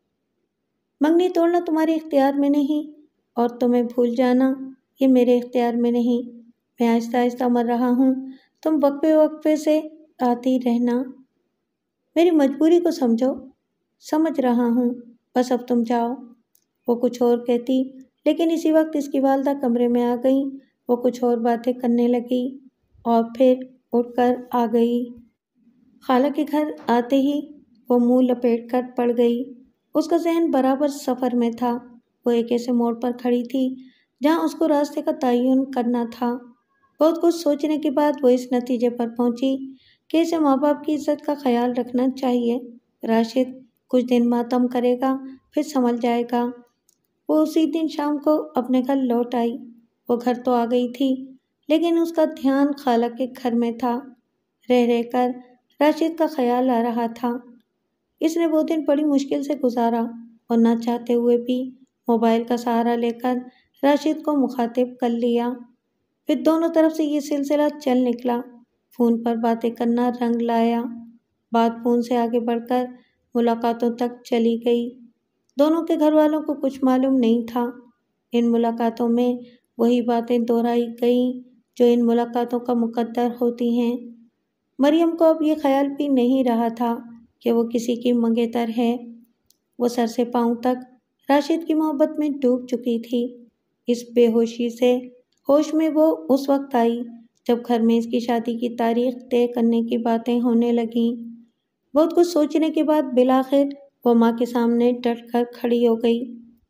منگنی توڑنا تمہارے اختیار میں نہیں، اور تمہیں بھول جانا یہ میرے اختیار میں نہیں۔ میں آہستہ آہستہ مر رہا ہوں، تم وقفے وقفے سے آتی رہنا۔ میری مجبوری کو سمجھو۔ سمجھ رہا ہوں، بس اب تم جاؤ۔ وہ کچھ اور کہتی، لیکن اسی وقت اس کی والدہ کمرے میں آ گئیں۔ وہ کچھ اور باتیں کرنے لگی اور پھر اٹھ کر آ گئی۔ خالہ کے گھر آتے ہی وہ منہ لپیٹ کر پڑ گئی۔ اس کا ذہن برابر سفر میں تھا۔ وہ ایک ایسے موڑ پر کھڑی تھی جہاں اس کو راستے کا تعین کرنا تھا۔ بہت کچھ سوچنے کے بعد وہ اس نتیجے پر پہنچی کہ اسے ماں باپ کی عزت کا خیال رکھنا چاہیے۔ راشد کچھ دن ماتم کرے گا، پھر سنبھل جائے گا۔ وہ اسی دن شام کو اپنے گھر لوٹ آئی۔ وہ گھر تو آ گئی تھی، لیکن اس کا دھیان خالہ کے گھر میں تھا۔ رہ رہ کر راشد کا خیال آ رہا تھا۔ اس نے وہ دن بڑی مشکل سے گزارا اور نہ چاہتے ہوئے بھی موبائل کا سہارا لے کر راشد کو مخاطب کر لیا۔ پھر دونوں طرف سے یہ سلسلہ چل نکلا۔ فون پر باتیں کرنا رنگ لایا۔ بات فون سے آگے بڑھ کر ملاقاتوں تک چلی گئی۔ دونوں کے گھر والوں کو کچھ معلوم نہیں تھا۔ ان ملاقاتوں میں وہی باتیں دہرائی گئیں جو ان ملاقاتوں کا مقدر ہوتی ہیں۔ مریم کو اب یہ خیال بھی نہیں رہا تھا کہ وہ کسی کی منگیتر ہے۔ وہ سر سے پاؤں تک راشد کی محبت میں ڈوب چکی تھی۔ اس بے ہوشی سے ہوش میں وہ اس وقت آئی جب گھر میں اس کی شادی کی تاریخ طے کرنے کی باتیں ہونے لگیں۔ بہت کچھ سوچنے کے بعد بالآخر وہ ماں کے سامنے ڈٹ کر کھڑی ہو گئی۔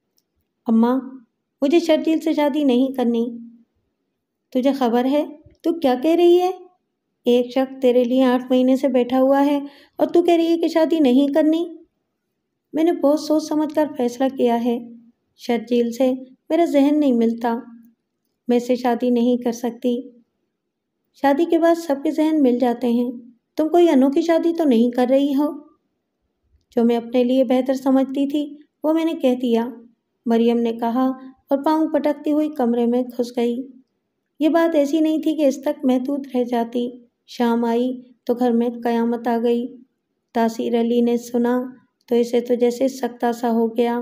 اماں، مجھے شرجیل سے شادی نہیں کرنی۔ تجھے خبر ہے تو کیا کہہ رہی ہے؟ ایک شخص تیرے لیے آٹھ مہینے سے بیٹھا ہوا ہے اور تو کہہ رہی ہے کہ شادی نہیں کرنی؟ میں نے بہت سوچ سمجھ کر فیصلہ کیا ہے۔ شرجیل سے میرا ذہن نہیں ملتا، میں اسے شادی نہیں کر سکتی۔ شادی کے بعد سب کے ذہن مل جاتے ہیں۔ تم کوئی انوکھی شادی تو نہیں کر رہی ہو؟ جو میں اپنے لیے بہتر سمجھتی تھی وہ میں نے کہہ دیا، مریم نے کہا اور پاؤں پٹکتی ہوئی کمرے میں گھس گئی۔ یہ بات ایسی نہیں تھی کہ اس تک محدود رہ جاتی۔ شام آئی تو گھر میں قیامت آ گئی۔ تاثیر علی نے سنا تو اسے تو جیسے سکتہ سا ہو گیا۔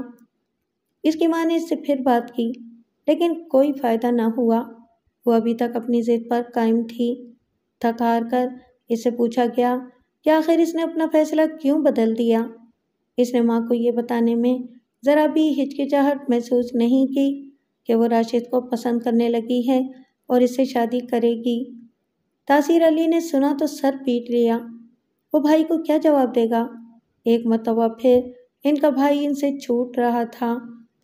اس کی ماں نے اس سے پھر بات کی، لیکن کوئی فائدہ نہ ہوا۔ وہ ابھی تک اپنی ضد پر قائم تھی۔ تھک ہار کر اس سے پوچھا گیا کہ آخر اس نے اپنا فیصلہ کیوں بدل دیا۔ اس نے ماں کو یہ بتانے میں ذرا بھی ہچکچاہٹ محسوس نہیں کی کہ وہ راشد کو پسند کرنے لگی ہے اور اس سے شادی کرے گی۔ تاثیر علی نے سنا تو سر پیٹ لیا۔ وہ بھائی کو کیا جواب دے گا؟ ایک مرتبہ پھر ان کا بھائی ان سے چھوٹ رہا تھا۔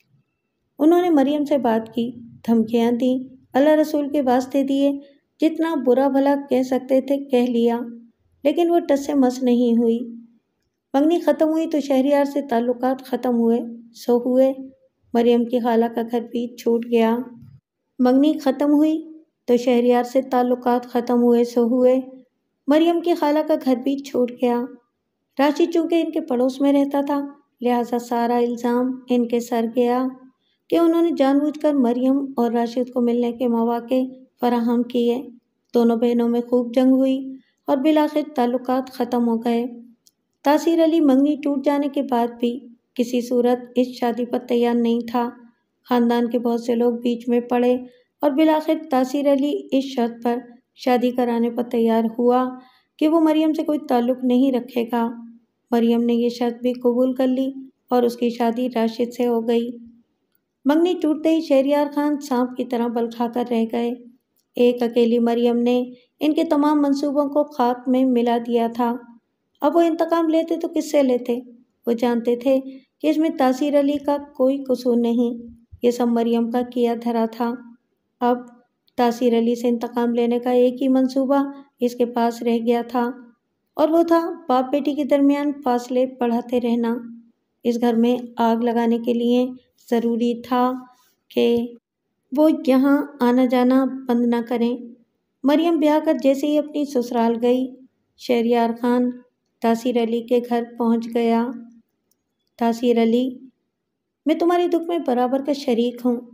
انہوں نے مریم سے بات کی، دھمکیاں دیں، اللہ رسول کے واسطے دیے، جتنا برا بھلا کہہ سکتے تھے کہہ لیا، لیکن وہ ٹس سے مس نہیں ہوئی۔ منگنی ختم ہوئی تو شہریار سے تعلقات ختم ہوئے سو ہوئے۔ مریم کی خالہ کا گھر بھی چھوٹ گیا۔ منگنی ختم ہوئی تو شہریار سے تعلقات ختم ہوئے سو ہوئے۔ مریم کی خالہ کا گھر بھی چھوٹ گیا۔ راشد چونکہ ان کے پڑوس میں رہتا تھا، لہٰذا سارا الزام ان کے سر گیا کہ انہوں نے جان بوجھ کر مریم اور راشد کو ملنے کے مواقع فراہم کیے۔ دونوں بہنوں میں خوب جنگ ہوئی اور بالآخر تعلقات ختم ہو گئے۔ تاثیر علی منگنی ٹوٹ جانے کے بعد بھی کسی صورت اس شادی پر تیار نہیں تھا۔ خاندان کے بہت سے لوگ بیچ میں پڑے اور بالآخر تاثیر علی اس شرط پر شادی کرانے پر تیار ہوا کہ وہ مریم سے کوئی تعلق نہیں رکھے گا۔ مریم نے یہ شرط بھی قبول کر لی اور اس کی شادی راشد سے ہو گئی۔ منگنی ٹوٹتے ہی شہریار خان سانپ کی طرح بل کھا کر رہ گئے۔ ایک اکیلی مریم نے ان کے تمام منصوبوں کو خاک میں ملا دیا تھا۔ اب وہ انتقام لیتے تو کس سے لیتے؟ وہ جانتے تھے کہ اس میں تاثیر علی کا کوئی قصور نہیں، یہ سب مریم کا کیا دھرا تھا۔ اب تاثیر علی سے انتقام لینے کا ایک ہی منصوبہ اس کے پاس رہ گیا تھا، اور وہ تھا باپ بیٹی کے درمیان فاصلے بڑھاتے رہنا۔ اس گھر میں آگ لگانے کے لیے ضروری تھا کہ وہ یہاں آنا جانا بند نہ کریں۔ مریم بیاہ کر جیسے ہی اپنی سسرال گئی، شہریار خان تاثیر علی کے گھر پہنچ گیا۔ تاثیر علی، میں تمہارے دکھ میں برابر کا شریک ہوں۔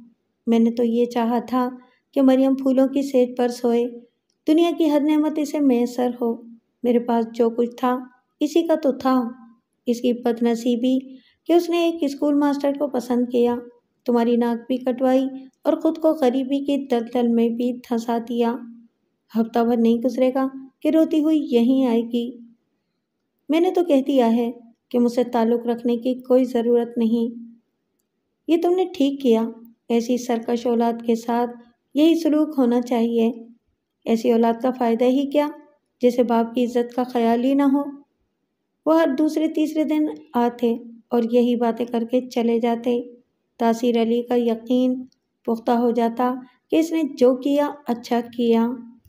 میں نے تو یہ چاہا تھا کہ مریم پھولوں کی سیج پر سوئے، دنیا کی ہر نعمت اسے میسر ہو۔ میرے پاس جو کچھ تھا اسی کا تو تھا۔ اس کی بد نصیبی کہ اس نے ایک اسکول ماسٹر کو پسند کیا، تمہاری ناک بھی کٹوائی اور خود کو غریبی کی دلدل میں بھی دھنسا دیا۔ ہفتہ بھر نہیں گزرے گا کہ روتی ہوئی یہیں آئے گی۔ میں نے تو کہہ دیا ہے کہ مجھ سے تعلق رکھنے کی کوئی ضرورت نہیں۔ یہ تم نے ٹھیک کیا، ایسی سرکش اولاد کے ساتھ یہی سلوک ہونا چاہیے۔ ایسی اولاد کا فائدہ ہی کیا جسے باپ کی عزت کا خیال ہی نہ ہو۔ وہ ہر دوسرے تیسرے دن آتے اور یہی باتیں کر کے چلے جاتے۔ تاثیر علی کا یقین پختہ ہو جاتا کہ اس نے جو کیا اچھا کیا۔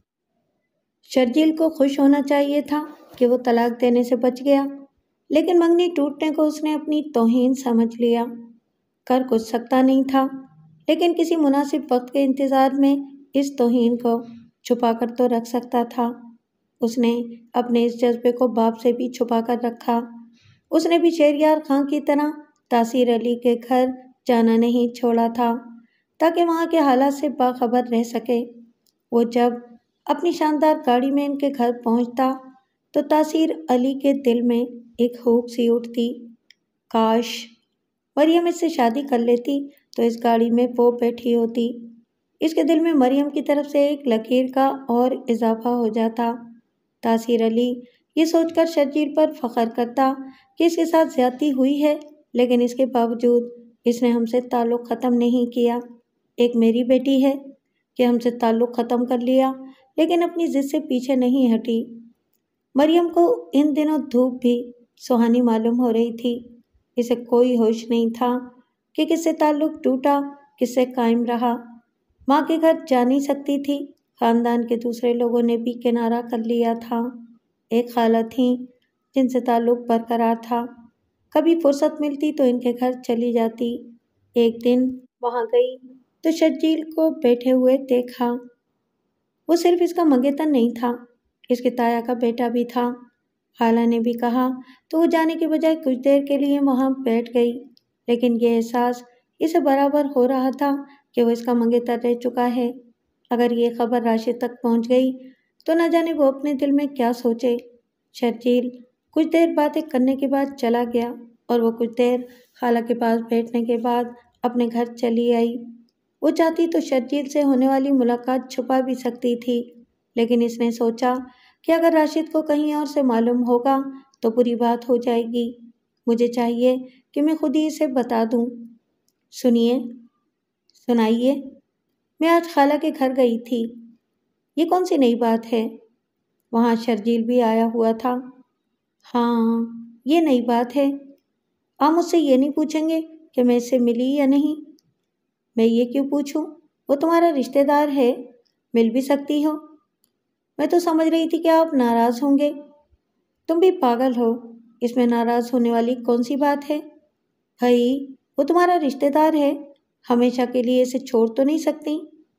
شرجیل کو خوش ہونا چاہیے تھا کہ وہ طلاق دینے سے بچ گیا، لیکن منگنی ٹوٹنے کو اس نے اپنی توہین سمجھ لیا۔ کر کچھ سکتا نہیں تھا، لیکن کسی مناسب وقت کے انتظار میں اس توہین کو چھپا کر تو رکھ سکتا تھا۔ اس نے اپنے اس جذبے کو باپ سے بھی چھپا کر رکھا۔ اس نے بھی شہریار خاں کی طرح تاثیر علی کے گھر جانا نہیں چھوڑا تھا تاکہ وہاں کے حالات سے باخبر رہ سکے۔ وہ جب اپنی شاندار گاڑی میں ان کے گھر پہنچتا تو تاثیر علی کے دل میں ایک ہوک سی اٹھتی، کاش مریم اس سے شادی کر لیتی تو اس گاڑی میں وہ بیٹھی ہوتی۔ اس کے دل میں مریم کی طرف سے ایک لکیر کا اور اضافہ ہو جاتا۔ تاثیر علی یہ سوچ کر شرجیل پر فخر کرتا کہ اس کے ساتھ زیادتی ہوئی ہے، لیکن اس کے باوجود اس نے ہم سے تعلق ختم نہیں کیا۔ ایک میری بیٹی ہے کہ ہم سے تعلق ختم کر لیا لیکن اپنی ضد سے پیچھے نہیں ہٹی۔ مریم کو ان دنوں دھوپ بھی سہانی معلوم ہو رہی تھی۔ اسے کوئی ہوش نہیں تھا کہ کس سے تعلق ٹوٹا، کس سے قائم رہا۔ ماں کے گھر جا نہیں سکتی تھی، خاندان کے دوسرے لوگوں نے بھی کنارہ کر لیا تھا۔ ایک خالہ تھیں جن سے تعلق برقرار تھا، کبھی فرصت ملتی تو ان کے گھر چلی جاتی۔ ایک دن وہاں گئی تو شرجیل کو بیٹھے ہوئے دیکھا۔ وہ صرف اس کا منگیتر نہیں تھا، اس کے تایا کا بیٹا بھی تھا۔ خالہ نے بھی کہا تو وہ جانے کے بجائے کچھ دیر کے لیے وہاں بیٹھ گئی، لیکن یہ احساس اسے برابر ہو رہا تھا کہ وہ اس کا منگیتر رہ چکا ہے۔ اگر یہ خبر راشد تک پہنچ گئی تو نہ جانے وہ اپنے دل میں کیا سوچے۔ شرجیل کچھ دیر باتیں کرنے کے بعد چلا گیا اور وہ کچھ دیر خالہ کے پاس بیٹھنے کے بعد اپنے گھر چلی آئی۔ وہ چاہتی تو شرجیل سے ہونے والی ملاقات چھپا بھی سکتی تھی، لیکن اس نے سوچا کہ اگر راشد کو کہیں اور سے معلوم ہوگا تو بری بات ہو جائے گی۔ مجھے چاہیے کہ میں خود ہی اسے بتا دوں۔ سنیے، سنائیے، میں آج خالہ کے گھر گئی تھی۔ یہ کون سی نئی بات ہے؟ وہاں شرجیل بھی آیا ہوا تھا۔ ہاں، یہ نئی بات ہے۔ آپ مجھ سے یہ نہیں پوچھیں گے کہ میں اس سے ملی یا نہیں؟ میں یہ کیوں پوچھوں؟ وہ تمہارا رشتہ دار ہے، مل بھی سکتی ہو۔ میں تو سمجھ رہی تھی کہ آپ ناراض ہوں گے۔ تم بھی پاگل ہو، اس میں ناراض ہونے والی کون سی بات ہے؟ بھائی، وہ تمہارا رشتہ دار ہے، ہمیشہ کے لیے اسے چھوڑ تو نہیں سکتی۔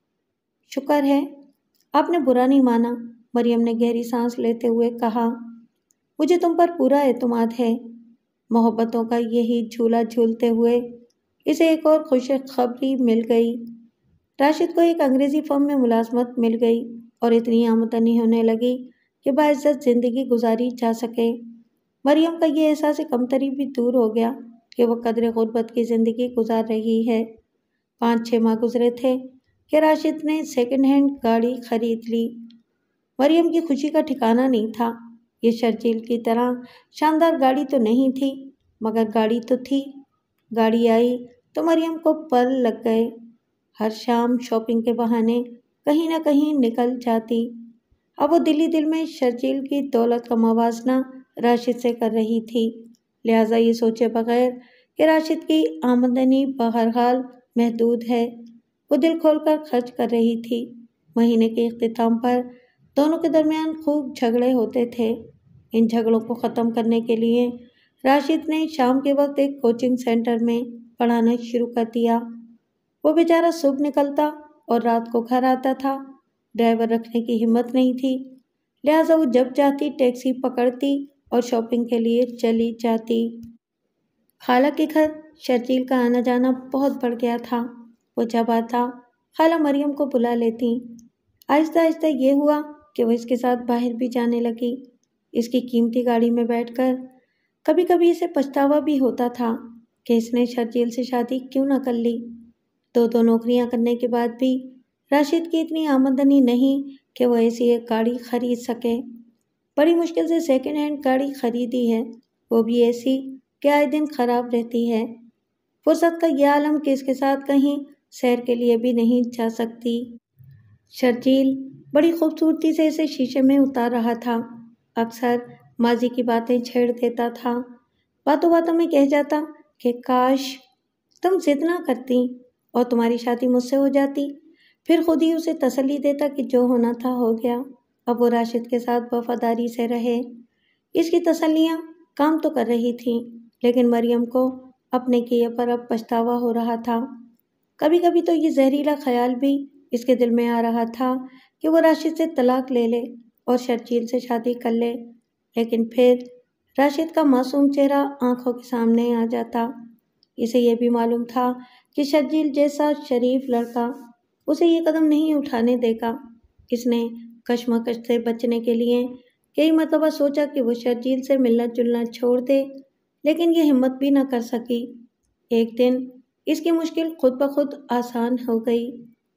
شکر ہے آپ نے برا نہیں مانا، مریم نے گہری سانس لیتے ہوئے کہا۔ مجھے تم پر پورا اعتماد ہے۔ محبتوں کا یہی جھولا جھولتے ہوئے اسے ایک اور خوش خبری مل گئی۔ راشد کو ایک انگریزی فرم میں ملازمت مل گئی اور اتنی آمدنی ہونے لگی کہ باعزت زندگی گزاری جا سکے۔ مریم کا یہ احساس کمتری بھی دور ہو گیا کہ وہ قدر غربت کی زندگی گزار رہی ہے۔ پانچ چھ ماہ گزرے تھے کہ راشد نے سیکنڈ ہینڈ گاڑی خرید لی۔ مریم کی خوشی کا ٹھکانہ نہیں تھا۔ یہ شرجیل کی طرح شاندار گاڑی تو نہیں تھی، مگر گاڑی تو تھی۔ گاڑی آئی تو مریم کو پل لگ گئے۔ ہر شام شاپنگ کے بہانے کہیں نہ کہیں نکل جاتی۔ اب وہ دل ہی دل میں شرجیل کی دولت کا موازنہ راشد سے کر رہی تھی، لہٰذا یہ سوچے بغیر کہ راشد کی آمدنی بہرحال محدود ہے، وہ دل کھول کر خرچ کر رہی تھی۔ مہینے کے اختتام پر دونوں کے درمیان خوب جھگڑے ہوتے تھے۔ ان جھگڑوں کو ختم کرنے کے لیے راشد نے شام کے وقت ایک کوچنگ سینٹر میں پڑھانا شروع کر دیا۔ وہ بیچارہ صبح نکلتا اور رات کو گھر آتا تھا۔ ڈرائیور رکھنے کی ہمت نہیں تھی، لہٰذا وہ جب چاہتی ٹیکسی پکڑتی اور شاپنگ کے لیے چلی جاتی۔ خالہ کے گھر شرجیل کا آنا جانا بہت بڑھ گیا تھا۔ وہ جب آتا خالہ مریم کو بلا لیتی۔ آہستہ آہستہ یہ ہوا کہ وہ اس کے ساتھ باہر بھی جانے لگی۔ اس کی قیمتی گاڑی میں بیٹھ کر کبھی کبھی اسے پچھتاوا بھی ہوتا تھا کہ اس نے شرجیل سے شادی کیوں نہ کر لی۔ دو دو نوکریاں کرنے کے بعد بھی راشد کی اتنی آمدنی نہیں کہ وہ ایسی ایک گاڑی خرید سکے۔ بڑی مشکل سے سیکنڈ ہینڈ گاڑی خریدی ہے، وہ بھی ایسی کہ آئے دن خراب رہتی ہے۔ فرصت کا یہ عالم کہ اس کے ساتھ کہیں سیر کے لیے بھی نہیں جا سکتی۔ شرجیل بڑی خوبصورتی سے اسے شیشے میں اتار رہا تھا۔ اکثر ماضی کی باتیں چھیڑ دیتا تھا، باتوں باتوں میں کہہ جاتا کہ کاش تم ضد نہ کرتی اور تمہاری شادی مجھ سے ہو جاتی۔ پھر خود ہی اسے تسلی دیتا کہ جو ہونا تھا ہو گیا، اب وہ راشد کے ساتھ وفاداری سے رہے۔ اس کی تسلیاں کام تو کر رہی تھیں، لیکن مریم کو اپنے کیے پر اب پچھتاوا ہو رہا تھا۔ کبھی کبھی تو یہ زہریلا خیال بھی اس کے دل میں آ رہا تھا کہ وہ راشد سے طلاق لے لے اور شرجیل سے شادی کر لے، لیکن پھر راشد کا معصوم چہرہ آنکھوں کے سامنے آ جاتا۔ اسے یہ بھی معلوم تھا کہ شرجیل جیسا شریف لڑکا اسے یہ قدم نہیں اٹھانے دے گا۔ اس نے کشمکش سے بچنے کے لیے کئی مرتبہ سوچا کہ وہ شرجیل سے ملنا جلنا چھوڑ دے، لیکن یہ ہمت بھی نہ کر سکی۔ ایک دن اس کی مشکل خود بخود آسان ہو گئی۔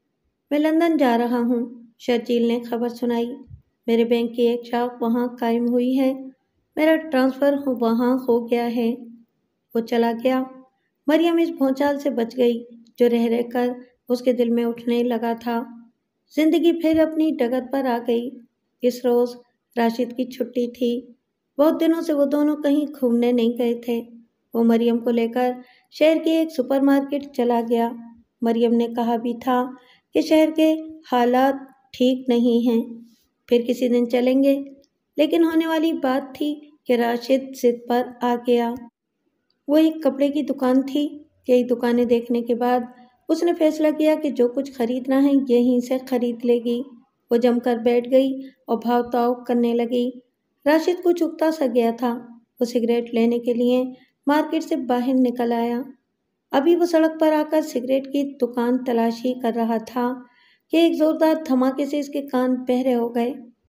میں لندن جا رہا ہوں، شرجیل نے خبر سنائی۔ میرے بینک کی ایک شاخ وہاں قائم ہوئی ہے، میرا ٹرانسفر وہاں ہو گیا ہے۔ وہ چلا گیا۔ مریم اس بھونچال سے بچ گئی جو رہ رہ کر اس کے دل میں اٹھنے لگا تھا۔ زندگی پھر اپنی ڈگر پر آ گئی۔ اس روز راشد کی چھٹی تھی۔ بہت دنوں سے وہ دونوں کہیں گھومنے نہیں گئے تھے۔ وہ مریم کو لے کر شہر کی ایک سپر مارکیٹ چلا گیا۔ مریم نے کہا بھی تھا کہ شہر کے حالات ٹھیک نہیں ہیں، پھر کسی دن چلیں گے، لیکن ہونے والی بات تھی کہ راشد ضد پر آ گیا۔ وہ ایک کپڑے کی دکان تھی۔ کئی دکانیں دیکھنے کے بعد اس نے فیصلہ کیا کہ جو کچھ خریدنا ہے یہیں سے خرید لے گی۔ وہ جم کر بیٹھ گئی اور بھاؤ تاؤ کرنے لگی۔ راشد کچھ اکتا سا گیا تھا۔ وہ سگریٹ لینے کے لیے مارکیٹ سے باہر نکل آیا۔ ابھی وہ سڑک پر آ کر سگریٹ کی دکان تلاشی کر رہا تھا کہ ایک زوردار دھماکے سے اس کے کان بہرے ہو گئے۔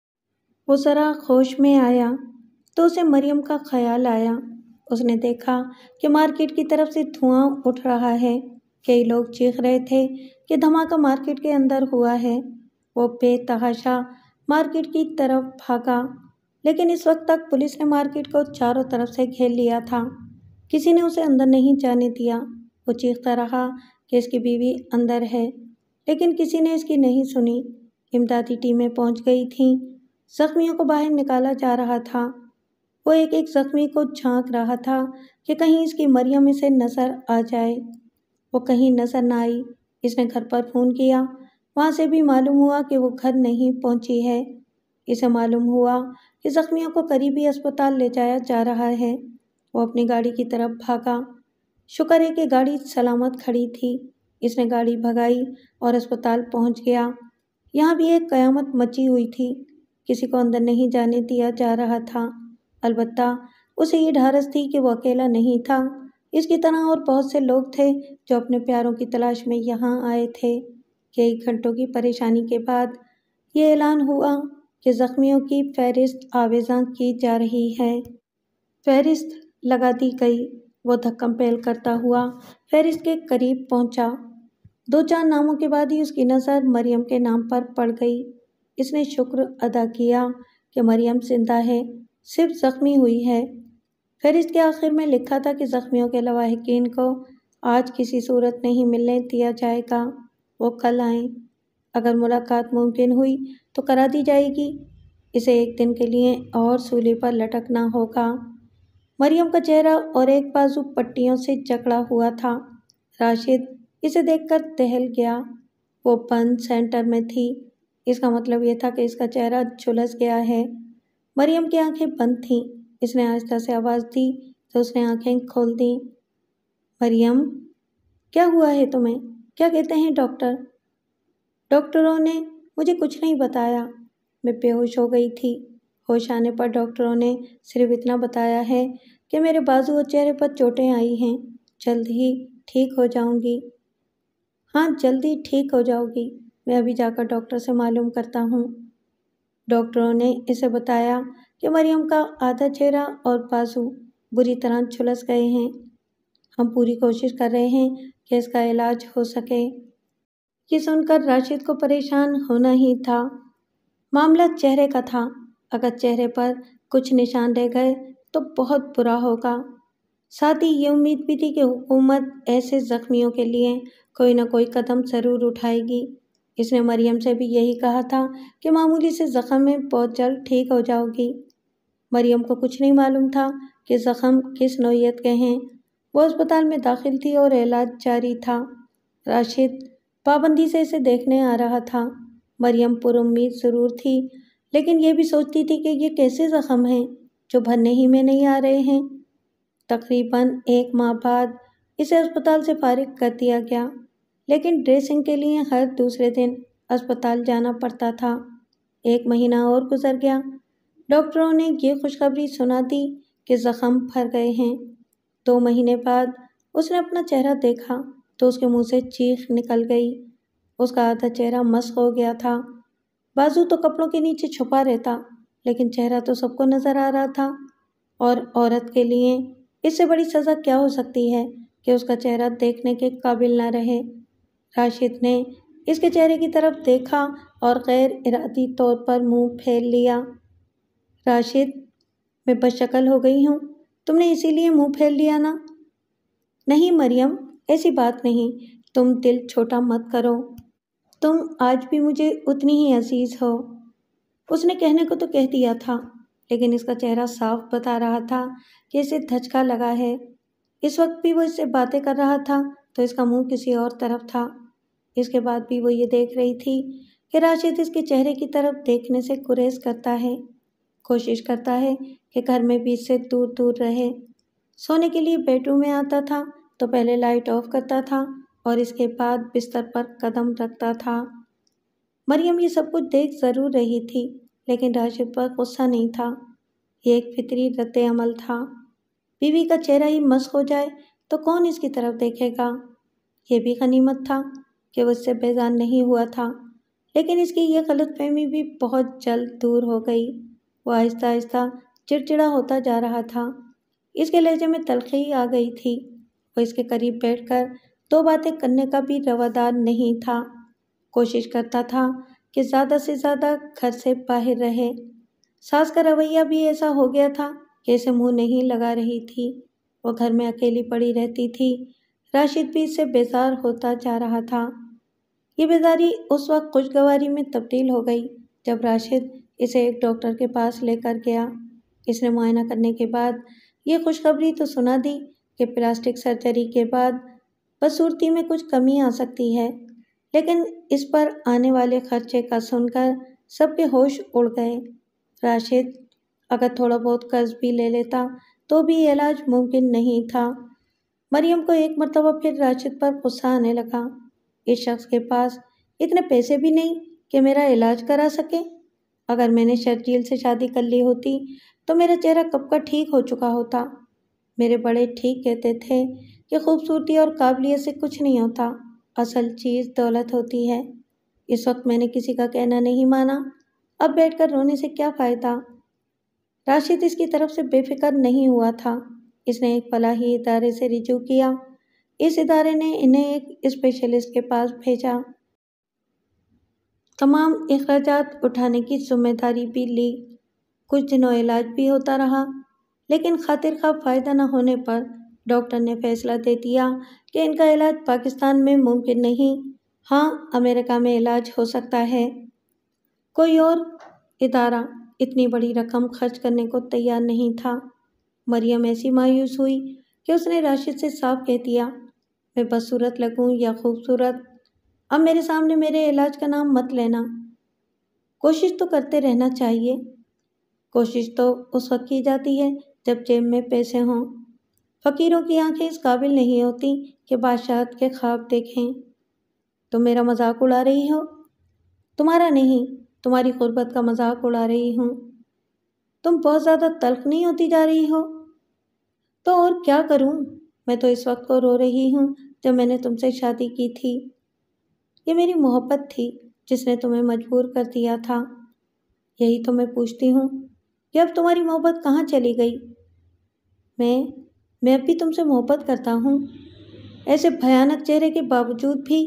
وہ ذرا ہوش میں آیا تو اسے مریم کا خیال آیا۔ اس نے دیکھا کہ مارکیٹ کی طرف سے دھواں اٹھ رہا ہے۔ کئی لوگ چیخ رہے تھے کہ دھماکہ مارکیٹ کے اندر ہوا ہے۔ وہ بے تحاشا مارکیٹ کی طرف بھاگا، لیکن اس وقت تک پولیس نے مارکیٹ کو چاروں طرف سے گھیر لیا تھا۔ کسی نے اسے اندر نہیں جانے دیا۔ وہ چیختا رہا کہ اس کی بیوی اندر ہے، لیکن کسی نے اس کی نہیں سنی۔ امدادی ٹیمیں پہنچ گئی تھیں۔ زخمیوں کو باہر نکالا جا رہا تھا۔ وہ ایک ایک زخمی کو جھانک رہا تھا کہ کہیں اس کی مریم اسے نظر آ جائے۔ وہ کہیں نظر نہ آئی۔ اس نے گھر پر فون کیا، وہاں سے بھی معلوم ہوا کہ وہ گھر نہیں پہنچی ہے۔ اسے معلوم ہوا کہ زخمیوں کو قریبی اسپتال لے جایا جا رہا ہے۔ وہ اپنی گاڑی کی طرف بھاگا۔ شکر ہے کہ گاڑی سلامت کھڑی تھی۔ اس نے گاڑی بھگائی اور اسپتال پہنچ گیا۔ یہاں بھی ایک قیامت مچی ہوئی تھی۔ کسی کو اندر نہیں جانے دیا جا رہا تھا۔ البتہ اسے یہ ڈھارس تھی کہ وہ اکیلا نہیں تھا۔ اس کی طرح اور بہت سے لوگ تھے جو اپنے پیاروں کی تلاش میں یہاں آئے تھے۔ کئی گھنٹوں کی پریشانی کے بعد یہ اعلان ہوا کہ زخمیوں کی فہرست آویزاں کی جا رہی ہے۔ فہرست لگا دی گئی۔ وہ دھکم پیل کرتا ہوا فہرست کے قریب پہنچا۔ دو چار ناموں کے بعد ہی اس کی نظر مریم کے نام پر پڑ گئی۔ اس نے شکر ادا کیا کہ مریم زندہ ہے، صرف زخمی ہوئی ہے۔ فہرست کے آخر میں لکھا تھا کہ زخمیوں کے لواحقین کو آج کسی صورت نہیں ملنے دیا جائے گا، وہ کل آئیں۔ اگر ملاقات ممکن ہوئی تو کرا دی جائے گی۔ اسے ایک دن کے لیے اور سولی پر لٹکنا ہوگا۔ مریم کا چہرہ اور ایک بازو پٹیوں سے جکڑا ہوا تھا۔ راشد اسے دیکھ کر دہل گیا۔ وہ بند سینٹر میں تھی۔ اس کا مطلب یہ تھا کہ اس کا چہرہ جھلس گیا ہے۔ مریم کی آنکھیں بند تھیں۔ اس نے آہستہ سے آواز دی تو اس نے آنکھیں کھول دیں۔ مریم، کیا ہوا ہے تمہیں؟ کیا کہتے ہیں ڈاکٹر؟ ڈاکٹروں نے مجھے کچھ نہیں بتایا، میں بے ہوش ہو گئی تھی۔ ہوش آنے پر ڈاکٹروں نے صرف اتنا بتایا ہے کہ میرے بازو اور چہرے پر چوٹیں آئی ہیں، جلد ہی ٹھیک ہو جاؤں گی۔ ہاں جلدی ٹھیک ہو جاؤ گی، میں ابھی جا کر ڈاکٹر سے معلوم کرتا ہوں۔ ڈاکٹروں نے اسے بتایا کہ مریم کا آدھا چہرہ اور بازو بری طرح جھلس گئے ہیں۔ ہم پوری کوشش کر رہے ہیں کہ اس کا علاج ہو سکے۔ یہ سن کر راشد کو پریشان ہونا ہی تھا۔ معاملہ چہرے کا تھا، اگر چہرے پر کچھ نشان رہ گئے تو بہت برا ہوگا۔ ساتھ ہی یہ امید بھی تھی کہ حکومت ایسے زخمیوں کے لیے کوئی نہ کوئی قدم ضرور اٹھائے گی۔ اس نے مریم سے بھی یہی کہا تھا کہ معمولی سے زخم میں بہت جلد ٹھیک ہو جاؤ گی۔ مریم کو کچھ نہیں معلوم تھا کہ زخم کس نوعیت کے ہیں۔ وہ اسپتال میں داخل تھی اور علاج جاری تھا۔ راشد پابندی سے اسے دیکھنے آ رہا تھا۔ مریم پر امید ضرور تھی، لیکن یہ بھی سوچتی تھی کہ یہ کیسے زخم ہیں جو بھرنے ہی میں نہیں آ رہے ہیں۔ تقریباً ایک ماہ بعد اسے اسپتال سے فارغ کر دیا گیا، لیکن ڈریسنگ کے لیے ہر دوسرے دن اسپتال جانا پڑتا تھا۔ ایک مہینہ اور گزر گیا۔ ڈاکٹروں نے یہ خوشخبری سنا دی کہ زخم بھر گئے ہیں۔ دو مہینے بعد اس نے اپنا چہرہ دیکھا تو اس کے منہ سے چیخ نکل گئی۔ اس کا آدھا چہرہ مسخ ہو گیا تھا۔ بازو تو کپڑوں کے نیچے چھپا رہتا، لیکن چہرہ تو سب کو نظر آ رہا تھا۔ اور عورت کے لیے اس سے بڑی سزا کیا ہو سکتی ہے کہ اس کا چہرہ دیکھنے کے قابل نہ رہے۔ راشد نے اس کے چہرے کی طرف دیکھا اور غیر ارادی طور پر منہ پھیر لیا۔ راشد، میں بدشکل ہو گئی ہوں، تم نے اسی لیے منہ پھیر لیا نا؟ نہیں مریم، ایسی بات نہیں، تم دل چھوٹا مت کرو، تم آج بھی مجھے اتنی ہی عزیز ہو۔ اس نے کہنے کو تو کہہ دیا تھا، لیکن اس کا چہرہ صاف بتا رہا تھا کہ اسے دھچکا لگا ہے۔ اس وقت بھی وہ اس سے باتیں کر رہا تھا تو اس کا منہ کسی اور طرف تھا۔ اس کے بعد بھی وہ یہ دیکھ رہی تھی کہ راشد اس کے چہرے کی طرف دیکھنے سے گریز کرتا ہے، کوشش کرتا ہے کہ گھر میں بھی اس سے دور دور رہے۔ سونے کے لیے بیڈ روم میں آتا تھا تو پہلے لائٹ آف کرتا تھا اور اس کے بعد بستر پر قدم رکھتا تھا۔ مریم یہ سب کچھ دیکھ ضرور رہی تھی، لیکن راشد پر غصہ نہیں تھا۔ یہ ایک فطری رد عمل تھا۔ بیوی کا چہرہ ہی مسخ ہو جائے تو کون اس کی طرف دیکھے گا؟ یہ بھی غنیمت تھا کہ وہ اس سے بیزار نہیں ہوا تھا، لیکن اس کی یہ غلط فہمی بھی بہت جلد دور ہو گئی۔ وہ آہستہ آہستہ چڑچڑا ہوتا جا رہا تھا۔ اس کے لہجے میں تلخی آ گئی تھی۔ وہ اس کے قریب بیٹھ کر دو باتیں کرنے کا بھی روادار نہیں تھا۔ کوشش کرتا تھا کہ زیادہ سے زیادہ گھر سے باہر رہے۔ ساس کا رویہ بھی ایسا ہو گیا تھا کہ اسے منہ نہیں لگا رہی تھی۔ وہ گھر میں اکیلی پڑی رہتی تھی۔ راشد بھی اس سے بیزار ہوتا جا رہا تھا۔ یہ بیزاری اس وقت خوشگواری میں تبدیل ہو گئی جب راشد اسے ایک ڈاکٹر کے پاس لے کر گیا۔ اس نے معائنہ کرنے کے بعد یہ خوشخبری تو سنا دی کہ پلاسٹک سرجری کے بعد بدصورتی میں کچھ کمی آ سکتی ہے، لیکن اس پر آنے والے خرچے کا سن کر سب کے ہوش اڑ گئے۔ راشد اگر تھوڑا بہت قرض بھی لے لیتا تو بھی علاج ممکن نہیں تھا۔ مریم کو ایک مرتبہ پھر راشد پر غصہ آنے لگا۔ اس شخص کے پاس اتنے پیسے بھی نہیں کہ میرا علاج کرا سکے۔ اگر میں نے شرجیل سے شادی کر لی ہوتی تو میرا چہرہ کب کا ٹھیک ہو چکا ہوتا۔ میرے بڑے ٹھیک کہتے تھے کہ خوبصورتی اور قابلیت سے کچھ نہیں ہوتا، اصل چیز دولت ہوتی ہے۔ اس وقت میں نے کسی کا کہنا نہیں مانا، اب بیٹھ کر رونے سے کیا فائدہ؟ راشد اس کی طرف سے بے فکر نہیں ہوا تھا۔ اس نے ایک فلاحی ادارے سے رجوع کیا۔ اس ادارے نے انہیں ایک اسپیشلسٹ کے پاس بھیجا۔ تمام اخراجات اٹھانے کی ذمہ داری بھی لی۔ کچھ دنوں علاج بھی ہوتا رہا، لیکن خاطر خواہ فائدہ نہ ہونے پر ڈاکٹر نے فیصلہ دے دیا کہ ان کا علاج پاکستان میں ممکن نہیں، ہاں امریکہ میں علاج ہو سکتا ہے۔ کوئی اور ادارہ اتنی بڑی رقم خرچ کرنے کو تیار نہیں تھا۔ مریم ایسی مایوس ہوئی کہ اس نے راشد سے صاف کہہ دیا، میں بدصورت لگوں یا خوبصورت، اب میرے سامنے میرے علاج کا نام مت لینا۔ کوشش تو کرتے رہنا چاہیے۔ کوشش تو اس وقت کی جاتی ہے جب جیب میں پیسے ہوں۔ فقیروں کی آنکھیں اس قابل نہیں ہوتی کہ بادشاہت کے خواب دیکھیں۔ تم میرا مذاق اڑا رہی ہو؟ تمہارا نہیں، تمہاری غربت کا مذاق اڑا رہی ہوں۔ تم بہت زیادہ تلخ نہیں ہوتی جا رہی ہو؟ تو اور کیا کروں؟ میں تو اس وقت کو رو رہی ہوں جب میں نے تم سے شادی کی تھی۔ یہ میری محبت تھی جس نے تمہیں مجبور کر دیا تھا۔ یہی تو میں پوچھتی ہوں کہ اب تمہاری محبت کہاں چلی گئی؟ میں میں اب بھی تم سے محبت کرتا ہوں، ایسے بھیانک چہرے کے باوجود بھی۔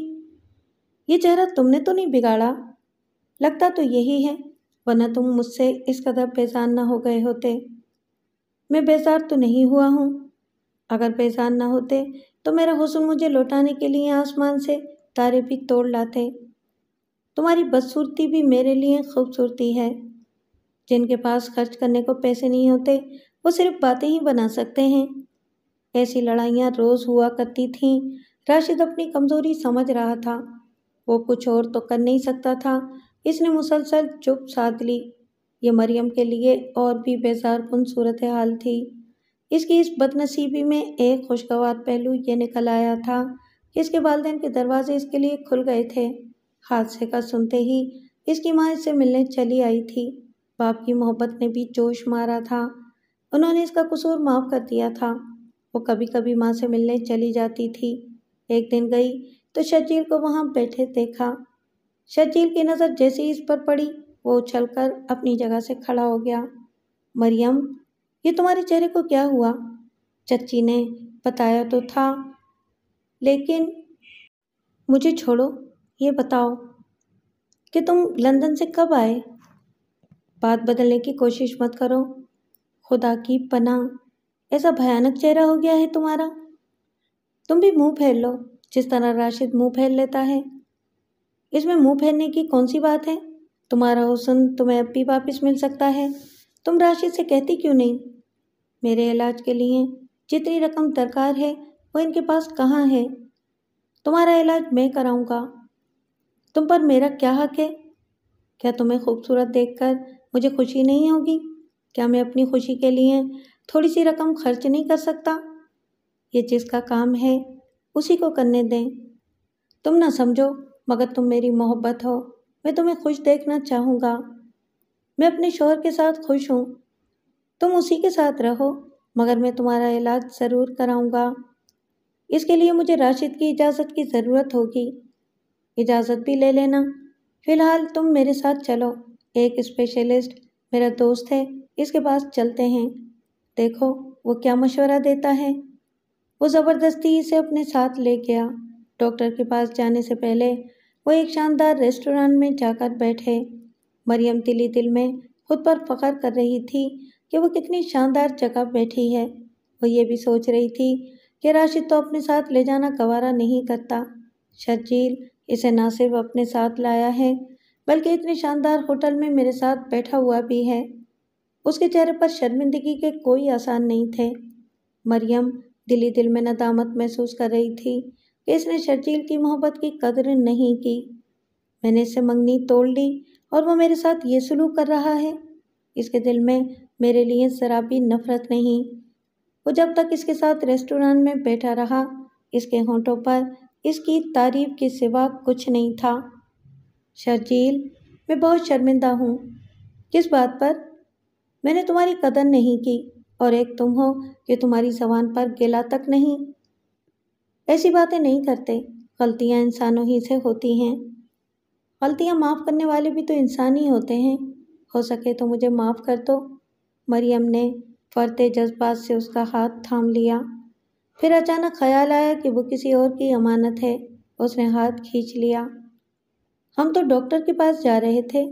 یہ چہرہ تم نے تو نہیں بگاڑا؟ لگتا تو یہی ہے، ورنہ تم مجھ سے اس قدر بیزار نہ ہو گئے ہوتے۔ میں بیزار تو نہیں ہوا ہوں۔ اگر بیزار نہ ہوتے تو میرا حسن مجھے لوٹانے کے لیے آسمان سے تارے بھی توڑ لاتے۔ تمہاری بدصورتی بھی میرے لیے خوبصورتی ہے۔ جن کے پاس خرچ کرنے کو پیسے نہیں ہوتے وہ صرف باتیں ہی بنا سکتے ہیں۔ ایسی لڑائیاں روز ہوا کرتی تھیں۔ راشد اپنی کمزوری سمجھ رہا تھا، وہ کچھ اور تو کر نہیں سکتا تھا۔ اس نے مسلسل چپ سادھ لی۔ یہ مریم کے لیے اور بھی بیزار کن صورتحال تھی۔ اس کی اس بد نصیبی میں ایک خوشگوار پہلو یہ نکل آیا تھا کہ اس کے والدین کے دروازے اس کے لیے کھل گئے تھے۔ حادثے کا سنتے ہی اس کی ماں اس سے ملنے چلی آئی تھی۔ باپ کی محبت نے بھی جوش مارا تھا، انہوں نے اس کا قصور معاف کر دیا تھا۔ وہ کبھی کبھی ماں سے ملنے چلی جاتی تھی۔ ایک دن گئی تو شرجیل کو وہاں بیٹھے دیکھا۔ شرجیل کی نظر جیسے ہی اس پر پڑی وہ اچھل کر اپنی جگہ سے کھڑا ہو گیا۔ مریم، یہ تمہارے چہرے کو کیا ہوا؟ چچی نے بتایا تو تھا، لیکن مجھے چھوڑو، یہ بتاؤ کہ تم لندن سے کب آئے؟ بات بدلنے کی کوشش مت کرو، خدا کی پناہ، ایسا بھیانک چہرہ ہو گیا ہے تمہارا۔ تم بھی منہ پھیر لو جس طرح راشد منہ پھیر لیتا ہے۔ اس میں منہ پھیرنے کی کون سی بات ہے؟ تمہارا حسن تمہیں اب بھی واپس مل سکتا ہے، تم راشد سے کہتی کیوں نہیں؟ میرے علاج کے لیے جتنی رقم درکار ہے وہ ان کے پاس کہاں ہے؟ تمہارا علاج میں کراؤں گا، تم پر میرا کیا حق ہے؟ کیا تمہیں خوبصورت دیکھ کر مجھے خوشی نہیں ہوگی؟ کیا میں اپنی خوشی کے لیے تھوڑی سی رقم خرچ نہیں کر سکتا؟ یہ جس کا کام ہے اسی کو کرنے دیں۔ تم نہ سمجھو، مگر تم میری محبت ہو، میں تمہیں خوش دیکھنا چاہوں گا۔ میں اپنے شوہر کے ساتھ خوش ہوں، تم اسی کے ساتھ رہو، مگر میں تمہارا علاج ضرور کراؤں گا۔ اس کے لیے مجھے راشد کی اجازت کی ضرورت ہوگی۔ اجازت بھی لے لینا۔ فی الحال تم میرے ساتھ چلو، ایک اسپیشلسٹ میرا دوست ہے، اس کے پاس چلتے ہیں، دیکھو وہ کیا مشورہ دیتا ہے۔ وہ زبردستی اسے اپنے ساتھ لے گیا۔ ڈاکٹر کے پاس جانے سے پہلے وہ ایک شاندار ریسٹورانٹ میں جا کر بیٹھے۔ مریم دلی دل میں خود پر فخر کر رہی تھی کہ وہ کتنی شاندار جگہ بیٹھی ہے۔ وہ یہ بھی سوچ رہی تھی کہ راشد تو اپنے ساتھ لے جانا گوارا نہیں کرتا۔ شرجیل اسے نہ صرف اپنے ساتھ لایا ہے بلکہ اتنے شاندار ہوٹل میں میرے ساتھ بیٹھا ہوا بھی ہے۔ اس کے چہرے پر شرمندگی کے کوئی آثار نہیں تھے۔ مریم دلی دل میں ندامت محسوس کر رہی تھی کہ اس نے شرجیل کی محبت کی قدر نہیں کی۔ میں نے اس سے منگنی توڑ لی اور وہ میرے ساتھ یہ سلوک کر رہا ہے۔ اس کے دل میں میرے لیے ذرا بھی نفرت نہیں۔ وہ جب تک اس کے ساتھ ریسٹورانٹ میں بیٹھا رہا اس کے ہونٹوں پر اس کی تعریف کے سوا کچھ نہیں تھا۔ شرجیل، میں بہت شرمندہ ہوں۔ کس بات پر؟ میں نے تمہاری قدر نہیں کی، اور ایک تم ہو کہ تمہاری زبان پر گلا تک نہیں۔ ایسی باتیں نہیں کرتے، غلطیاں انسانوں ہی سے ہوتی ہیں۔ غلطیاں معاف کرنے والے بھی تو انسان ہی ہوتے ہیں، ہو سکے تو مجھے معاف کر دو۔ مریم نے فرتے جذبات سے اس کا ہاتھ تھام لیا، پھر اچانک خیال آیا کہ وہ کسی اور کی امانت ہے، اس نے ہاتھ کھینچ لیا۔ ہم تو ڈاکٹر کے پاس جا رہے تھے،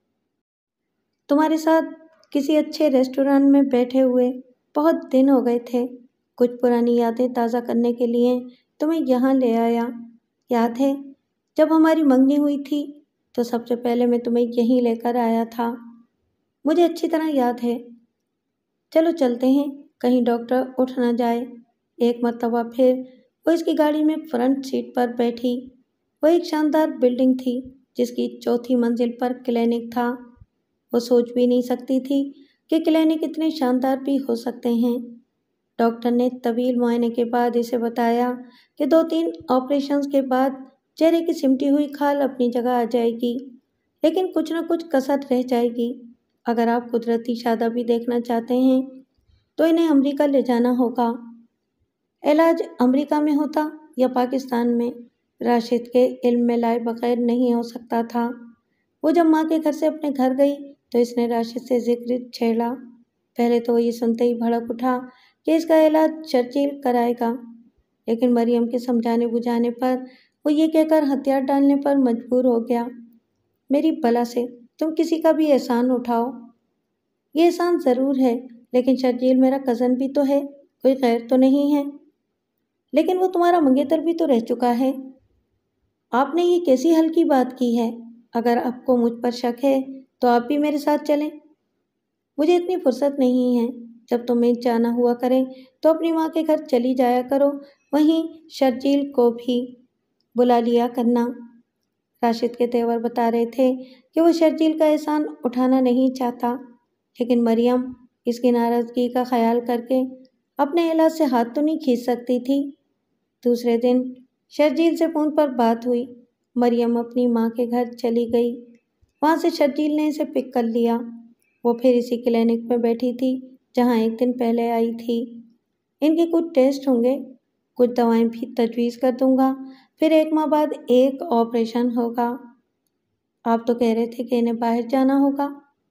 تمہارے ساتھ کسی اچھے ریسٹورانٹ میں بیٹھے ہوئے بہت دن ہو گئے تھے، کچھ پرانی یادیں تازہ کرنے کے لیے تمہیں یہاں لے آیا۔ یاد ہے جب ہماری منگنی ہوئی تھی تو سب سے پہلے میں تمہیں یہیں لے کر آیا تھا، مجھے اچھی طرح یاد ہے۔ چلو چلتے ہیں، کہیں ڈاکٹر اٹھ نہ جائے۔ ایک مرتبہ پھر وہ اس کی گاڑی میں فرنٹ سیٹ پر بیٹھی۔ وہ ایک شاندار بلڈنگ تھی جس کی چوتھی منزل پر کلینک تھا۔ وہ سوچ بھی نہیں سکتی تھی کہ کلینک اتنے شاندار بھی ہو سکتے ہیں۔ ڈاکٹر نے طویل معائنے کے بعد اسے بتایا کہ دو تین آپریشنز کے بعد چہرے کی سمٹی ہوئی کھال اپنی جگہ آ جائے گی، لیکن کچھ نہ کچھ کسر رہ جائے گی۔ اگر آپ قدرتی شادابی دیکھنا چاہتے ہیں تو انہیں امریکہ لے جانا ہوگا۔ علاج امریکہ میں ہوتا یا پاکستان میں، راشد کے علم میں لائے بغیر نہیں ہو سکتا تھا۔ وہ جب ماں کے گھر سے اپنے گھر گئی تو اس نے راشد سے ذکر چھیڑا۔ پہلے تو وہ یہ سنتے ہی بھڑک اٹھا کہ اس کا علاج چرچل کرائے گا، لیکن مریم کے سمجھانے بجھانے پر وہ یہ کہہ کر ہتھیار ڈالنے پر مجبور ہو گیا، میری بلا سے تم کسی کا بھی احسان اٹھاؤ۔ یہ احسان ضرور ہے، لیکن شرجیل میرا کزن بھی تو ہے، کوئی غیر تو نہیں ہے۔ لیکن وہ تمہارا منگیتر بھی تو رہ چکا ہے۔ آپ نے یہ کیسی ہلکی بات کی ہے؟ اگر آپ کو مجھ پر شک ہے تو آپ بھی میرے ساتھ چلیں۔ مجھے اتنی فرصت نہیں ہے، جب تمہیں جانا ہوا کرے تو اپنی ماں کے گھر چلی جایا کرو، وہیں شرجیل کو بھی بلا لیا کرنا۔ راشد کے تیور بتا رہے تھے کہ وہ شرجیل کا احسان اٹھانا نہیں چاہتا، لیکن مریم اس کی ناراضگی کا خیال کر کے اپنے علاج سے ہاتھ تو نہیں کھینچ سکتی تھی۔ دوسرے دن شرجیل سے فون پر بات ہوئی۔ مریم اپنی ماں کے گھر چلی گئی، وہاں سے شرجیل نے اسے پک کر لیا۔ وہ پھر اسی کلینک میں بیٹھی تھی جہاں ایک دن پہلے آئی تھی۔ ان کے کچھ ٹیسٹ ہوں گے، کچھ دوائیں بھی تجویز کر دوں گا، پھر ایک ماہ بعد ایک آپریشن ہوگا۔ آپ تو کہہ رہے تھے کہ انہیں باہر جانا ہوگا۔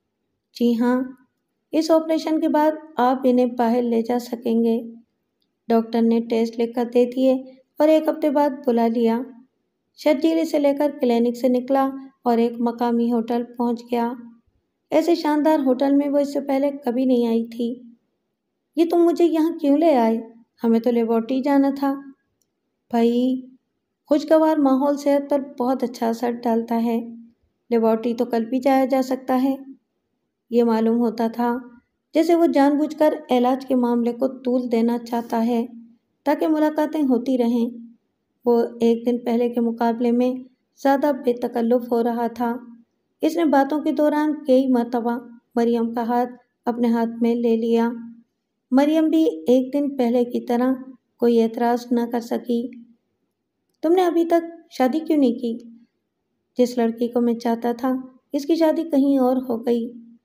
جی ہاں، اس آپریشن کے بعد آپ انہیں باہر لے جا سکیں گے۔ ڈاکٹر نے ٹیسٹ لکھ کر دے دیے اور ایک ہفتے بعد بلا لیا۔ شرجیل اسے لے کر کلینک سے نکلا اور ایک مقامی ہوٹل پہنچ گیا۔ ایسے شاندار ہوٹل میں وہ اس سے پہلے کبھی نہیں آئی تھی۔ یہ تم مجھے یہاں کیوں لے آئے؟ ہمیں تو لیبارٹری جانا تھا۔ بھائی، خوشگوار ماحول صحت پر بہت اچھا اثر ڈالتا ہے۔ لیبارٹری تو کل بھی جایا جا سکتا ہے۔ یہ معلوم ہوتا تھا جیسے وہ جان بوجھ کر علاج کے معاملے کو طول دینا چاہتا ہے تاکہ ملاقاتیں ہوتی رہیں۔ وہ ایک دن پہلے کے مقابلے میں زیادہ بے تکلف ہو رہا تھا۔ اس نے باتوں کے دوران کئی مرتبہ مریم کا ہاتھ اپنے ہاتھ میں لے لیا۔ مریم بھی ایک دن پہلے کی طرح کوئی اعتراض نہ کر سکی۔ تم نے ابھی تک شادی کیوں نہیں کی؟ جس لڑکی کو میں چاہتا تھا اس کی شادی کہیں اور ہو گئی۔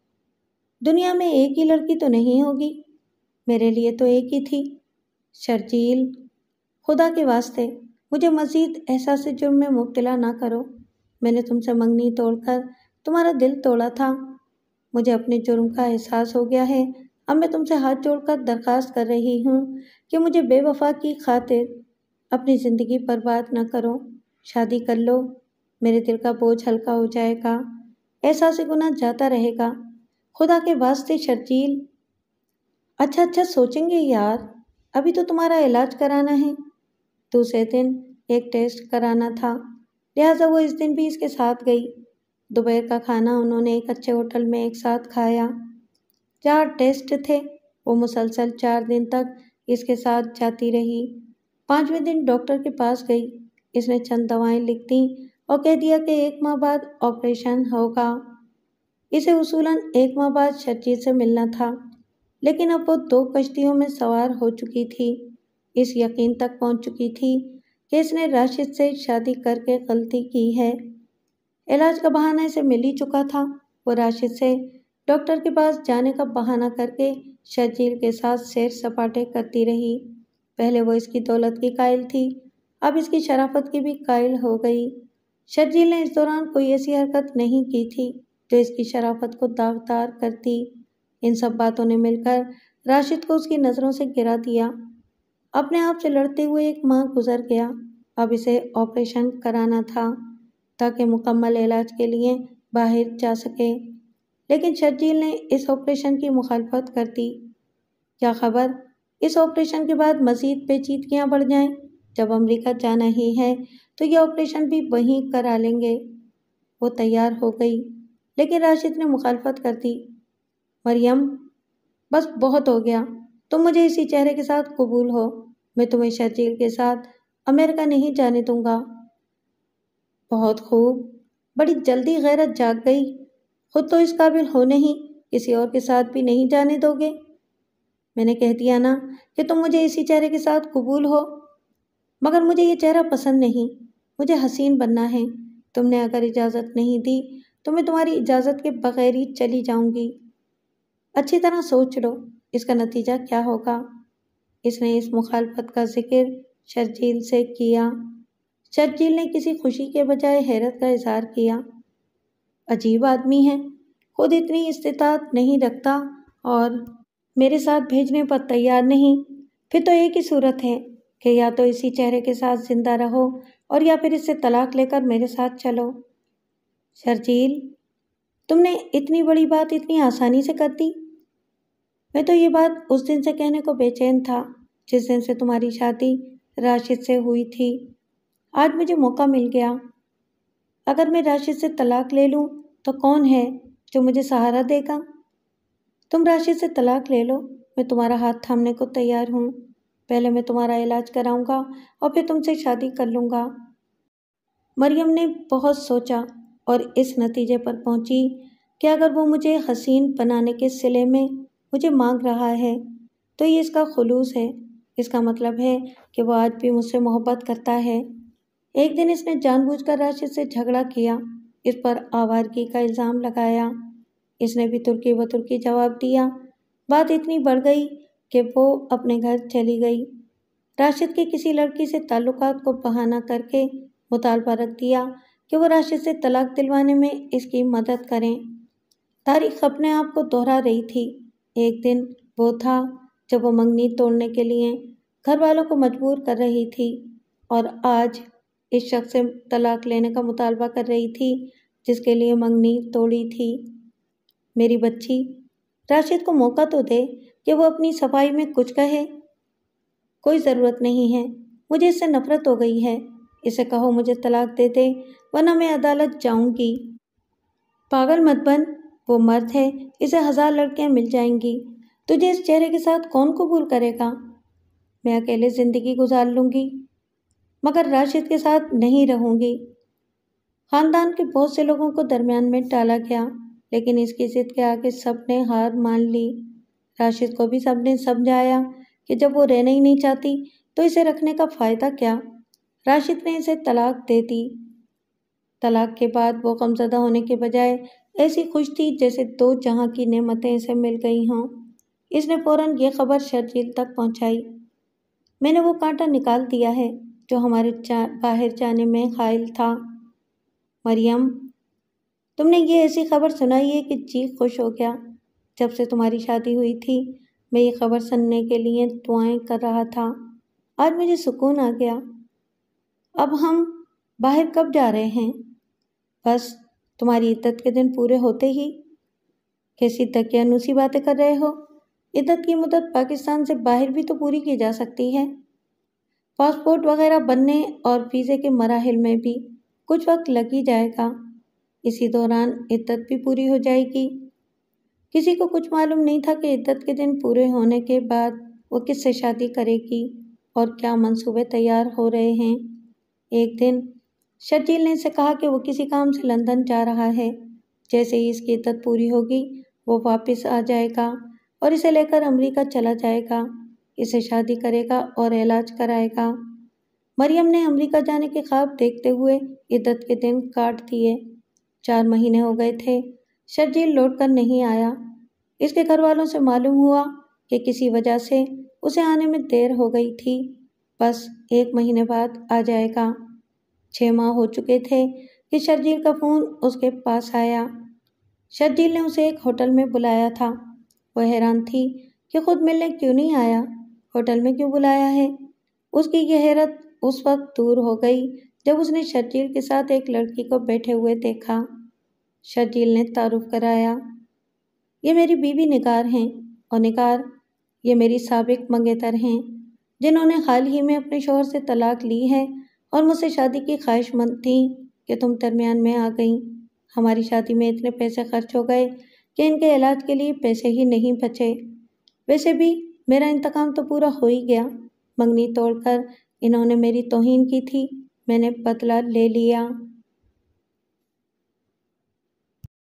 دنیا میں ایک ہی لڑکی تو نہیں ہوگی، میرے لیے تو ایک ہی تھی۔ شرجیل، خدا کے واسطے مجھے مزید احساس جرم میں مبتلا نہ کرو۔ میں نے تم سے منگنی توڑ کر تمہارا دل توڑا تھا۔ مجھے اپنے جرم کا احساس ہو گیا ہے۔ اب میں تم سے ہاتھ جوڑ کر درخواست کر رہی ہوں کہ مجھے بے وفا کی خاطر اپنی زندگی برباد نہ کرو۔ شادی کر لو، میرے دل کا بوجھ ہلکا ہو جائے گا، احساس گناہ جاتا رہے گا۔ خدا کے واسطے شرجیل۔ اچھا اچھا سوچیں گے یار، ابھی تو تمہارا علاج کرانا ہے۔ دوسرے دن ایک ٹیسٹ کرانا تھا، لہٰذا وہ اس دن بھی اس کے ساتھ گئی۔ دوپہر کا کھانا انہوں نے ایک اچھے ہوٹل میں ایک ساتھ کھایا۔ چار ٹیسٹ تھے، وہ مسلسل چار دن تک اس کے ساتھ جاتی رہی۔ پانچویں دن ڈاکٹر کے پاس گئی، اس نے چند دوائیں لکھ دیں اور کہہ دیا کہ ایک ماہ بعد آپریشن ہوگا۔ اسے اصولاً ایک ماہ بعد شرجیل سے ملنا تھا، لیکن اب وہ دو کشتیوں میں سوار ہو چکی تھی۔ اس یقین تک پہنچ چکی تھی کہ اس نے راشد سے شادی کر کے غلطی کی ہے۔ علاج کا بہانہ اسے مل ہی چکا تھا۔ وہ راشد سے ڈاکٹر کے پاس جانے کا بہانہ کر کے شرجیل کے ساتھ سیر سپاٹے کرتی رہی۔ پہلے وہ اس کی دولت کی قائل تھی، اب اس کی شرافت کی بھی قائل ہو گئی۔ شرجیل نے اس دوران کوئی ایسی حرکت نہیں کی تھی جو اس کی شرافت کو داغدار کرتی۔ ان سب باتوں نے مل کر راشد کو اس کی نظروں سے گرا دیا۔ اپنے آپ سے لڑتے ہوئے ایک ماہ گزر گیا۔ اب اسے آپریشن کرانا تھا تاکہ مکمل علاج کے لیے باہر جا سکے، لیکن شرجیل نے اس آپریشن کی مخالفت کر دی۔ کیا خبر اس آپریشن کے بعد مزید پیچیدگیاں بڑھ جائیں؟ جب امریکہ جانا ہی ہے تو یہ آپریشن بھی وہیں کرا لیں گے۔ وہ تیار ہو گئی، لیکن راشد نے مخالفت کر دی۔ مریم، بس بہت ہو گیا، تم مجھے اسی چہرے کے ساتھ قبول ہو، میں تمہیں شرجیل کے ساتھ امریکہ نہیں جانے دوں گا۔ بہت خوب، بڑی جلدی غیرت جاگ گئی، خود تو اس قابل ہو نہیں، کسی اور کے ساتھ بھی نہیں جانے دو گے؟ میں نے کہہ دیا نا کہ تم مجھے اسی چہرے کے ساتھ قبول ہو، مگر مجھے یہ چہرہ پسند نہیں، مجھے حسین بننا ہے۔ تم نے اگر اجازت نہیں دی تو میں تمہاری اجازت کے بغیر ہی چلی جاؤں گی۔ اچھی طرح سوچ لو اس کا نتیجہ کیا ہوگا۔ اس نے اس مخالفت کا ذکر شرجیل سے کیا۔ شرجیل نے کسی خوشی کے بجائے حیرت کا اظہار کیا۔ عجیب آدمی ہے، خود اتنی استطاعت نہیں رکھتا اور میرے ساتھ بھیجنے پر تیار نہیں۔ پھر تو ایک ہی صورت ہے کہ یا تو اسی چہرے کے ساتھ زندہ رہو اور یا پھر اس سے طلاق لے کر میرے ساتھ چلو۔ شرجیل، تم نے اتنی بڑی بات اتنی آسانی سے کر دی؟ میں تو یہ بات اس دن سے کہنے کو بے چین تھا جس دن سے تمہاری شادی راشد سے ہوئی تھی۔ آج مجھے موقع مل گیا۔ اگر میں راشد سے طلاق لے لوں تو کون ہے جو مجھے سہارا دے گا؟ تم راشد سے طلاق لے لو، میں تمہارا ہاتھ تھامنے کو تیار ہوں۔ پہلے میں تمہارا علاج کراؤں گا اور پھر تم سے شادی کر لوں گا۔ مریم نے بہت سوچا اور اس نتیجے پر پہنچی کہ اگر وہ مجھے حسین بنانے کے صلے میں مجھے مانگ رہا ہے تو یہ اس کا خلوص ہے، اس کا مطلب ہے کہ وہ آج بھی مجھ سے محبت کرتا ہے۔ ایک دن اس نے جان بوجھ کر راشد سے جھگڑا کیا، اس پر آوارگی کا الزام لگایا۔ اس نے بھی ترکی و ترکی جواب دیا۔ بات اتنی بڑھ گئی کہ وہ اپنے گھر چلی گئی۔ راشد کے کسی لڑکی سے تعلقات کو بہانہ کر کے مطالبہ رکھ دیا کہ وہ راشد سے طلاق دلوانے میں اس کی مدد کریں۔ تاریخ اپنے آپ کو دہرا رہی تھی۔ ایک دن وہ تھا جب وہ منگنی توڑنے کے لیے گھر والوں کو مجبور کر رہی تھی اور آج اس شخص سے طلاق لینے کا مطالبہ کر رہی تھی جس کے لیے منگنی توڑی تھی۔ میری بچی، راشد کو موقع تو دے کہ وہ اپنی صفائی میں کچھ کہے۔ کوئی ضرورت نہیں ہے، مجھے اس سے نفرت ہو گئی ہے۔ اسے کہو مجھے طلاق دے دے ورنہ میں عدالت جاؤں گی۔ پاگل مت بن، وہ مرد ہے، اسے ہزار لڑکیاں مل جائیں گی، تجھے اس چہرے کے ساتھ کون قبول کرے گا؟ میں اکیلے زندگی گزار لوں گی مگر راشد کے ساتھ نہیں رہوں گی۔ خاندان کے بہت سے لوگوں کو درمیان میں ڈالا گیا لیکن اس کی ضد کے آگے سب نے ہار مان لی۔ راشد کو بھی سب نے سمجھایا کہ جب وہ رہنا ہی نہیں چاہتی تو اسے رکھنے کا فائدہ کیا۔ راشد نے اسے طلاق دے دی۔ طلاق کے بعد وہ غمزدہ ہونے کے بجائے ایسی خوش تھی جیسے دو جہاں کی نعمتیں اسے مل گئی ہوں۔ اس نے فوراً یہ خبر شرجیل تک پہنچائی۔ میں نے وہ کانٹا نکال دیا ہے جو ہمارے جا باہر جانے میں حائل تھا۔ مریم، تم نے یہ ایسی خبر سنائی ہے کہ جی خوش ہو گیا۔ جب سے تمہاری شادی ہوئی تھی میں یہ خبر سننے کے لیے دعائیں کر رہا تھا۔ آج مجھے سکون آ گیا۔ اب ہم باہر کب جا رہے ہیں؟ بس تمہاری عدت کے دن پورے ہوتے ہی۔ کیسی دقیانوسی باتیں کر رہے ہو؟ عدت کی مدت پاکستان سے باہر بھی تو پوری کی جا سکتی ہے۔ پاسپورٹ وغیرہ بننے اور ویزے کے مراحل میں بھی کچھ وقت لگ ہی جائے گا، اسی دوران عدت بھی پوری ہو جائے گی۔ کسی کو کچھ معلوم نہیں تھا کہ عدت کے دن پورے ہونے کے بعد وہ کس سے شادی کرے گی اور کیا منصوبے تیار ہو رہے ہیں۔ ایک دن شرجیل نے اسے کہا کہ وہ کسی کام سے لندن جا رہا ہے، جیسے ہی اس کی عدت پوری ہوگی وہ واپس آ جائے گا اور اسے لے کر امریکہ چلا جائے گا، اسے شادی کرے گا اور علاج کرائے گا۔ مریم نے امریکہ جانے کے خواب دیکھتے ہوئے عدت کے دن کاٹ دیے۔ چار مہینے ہو گئے تھے، شرجیل لوٹ کر نہیں آیا۔ اس کے گھر والوں سے معلوم ہوا کہ کسی وجہ سے اسے آنے میں دیر ہو گئی تھی، بس ایک مہینے بعد آ جائے گا۔ چھ ماہ ہو چکے تھے کہ شرجیل کا فون اس کے پاس آیا۔ شرجیل نے اسے ایک ہوٹل میں بلایا تھا۔ وہ حیران تھی کہ خود ملنے کیوں نہیں آیا، ہوٹل میں کیوں بلایا ہے۔ اس کی یہ حیرت اس وقت دور ہو گئی جب اس نے شرجیل کے ساتھ ایک لڑکی کو بیٹھے ہوئے دیکھا۔ شرجیل نے تعارف کرایا، یہ میری بیوی نگار ہیں اور نگار یہ میری سابق منگیتر ہیں جنہوں نے حال ہی میں اپنے شوہر سے طلاق لی ہے اور مجھ سے شادی کی خواہش مند تھیں کہ تم درمیان میں آ گئیں۔ ہماری شادی میں اتنے پیسے خرچ ہو گئے کہ ان کے علاج کے لیے پیسے ہی نہیں بچے۔ ویسے بھی میرا انتقام تو پورا ہو ہی گیا، منگنی توڑ کر انہوں نے میری توہین کی تھی، میں نے بدلہ لے لیا۔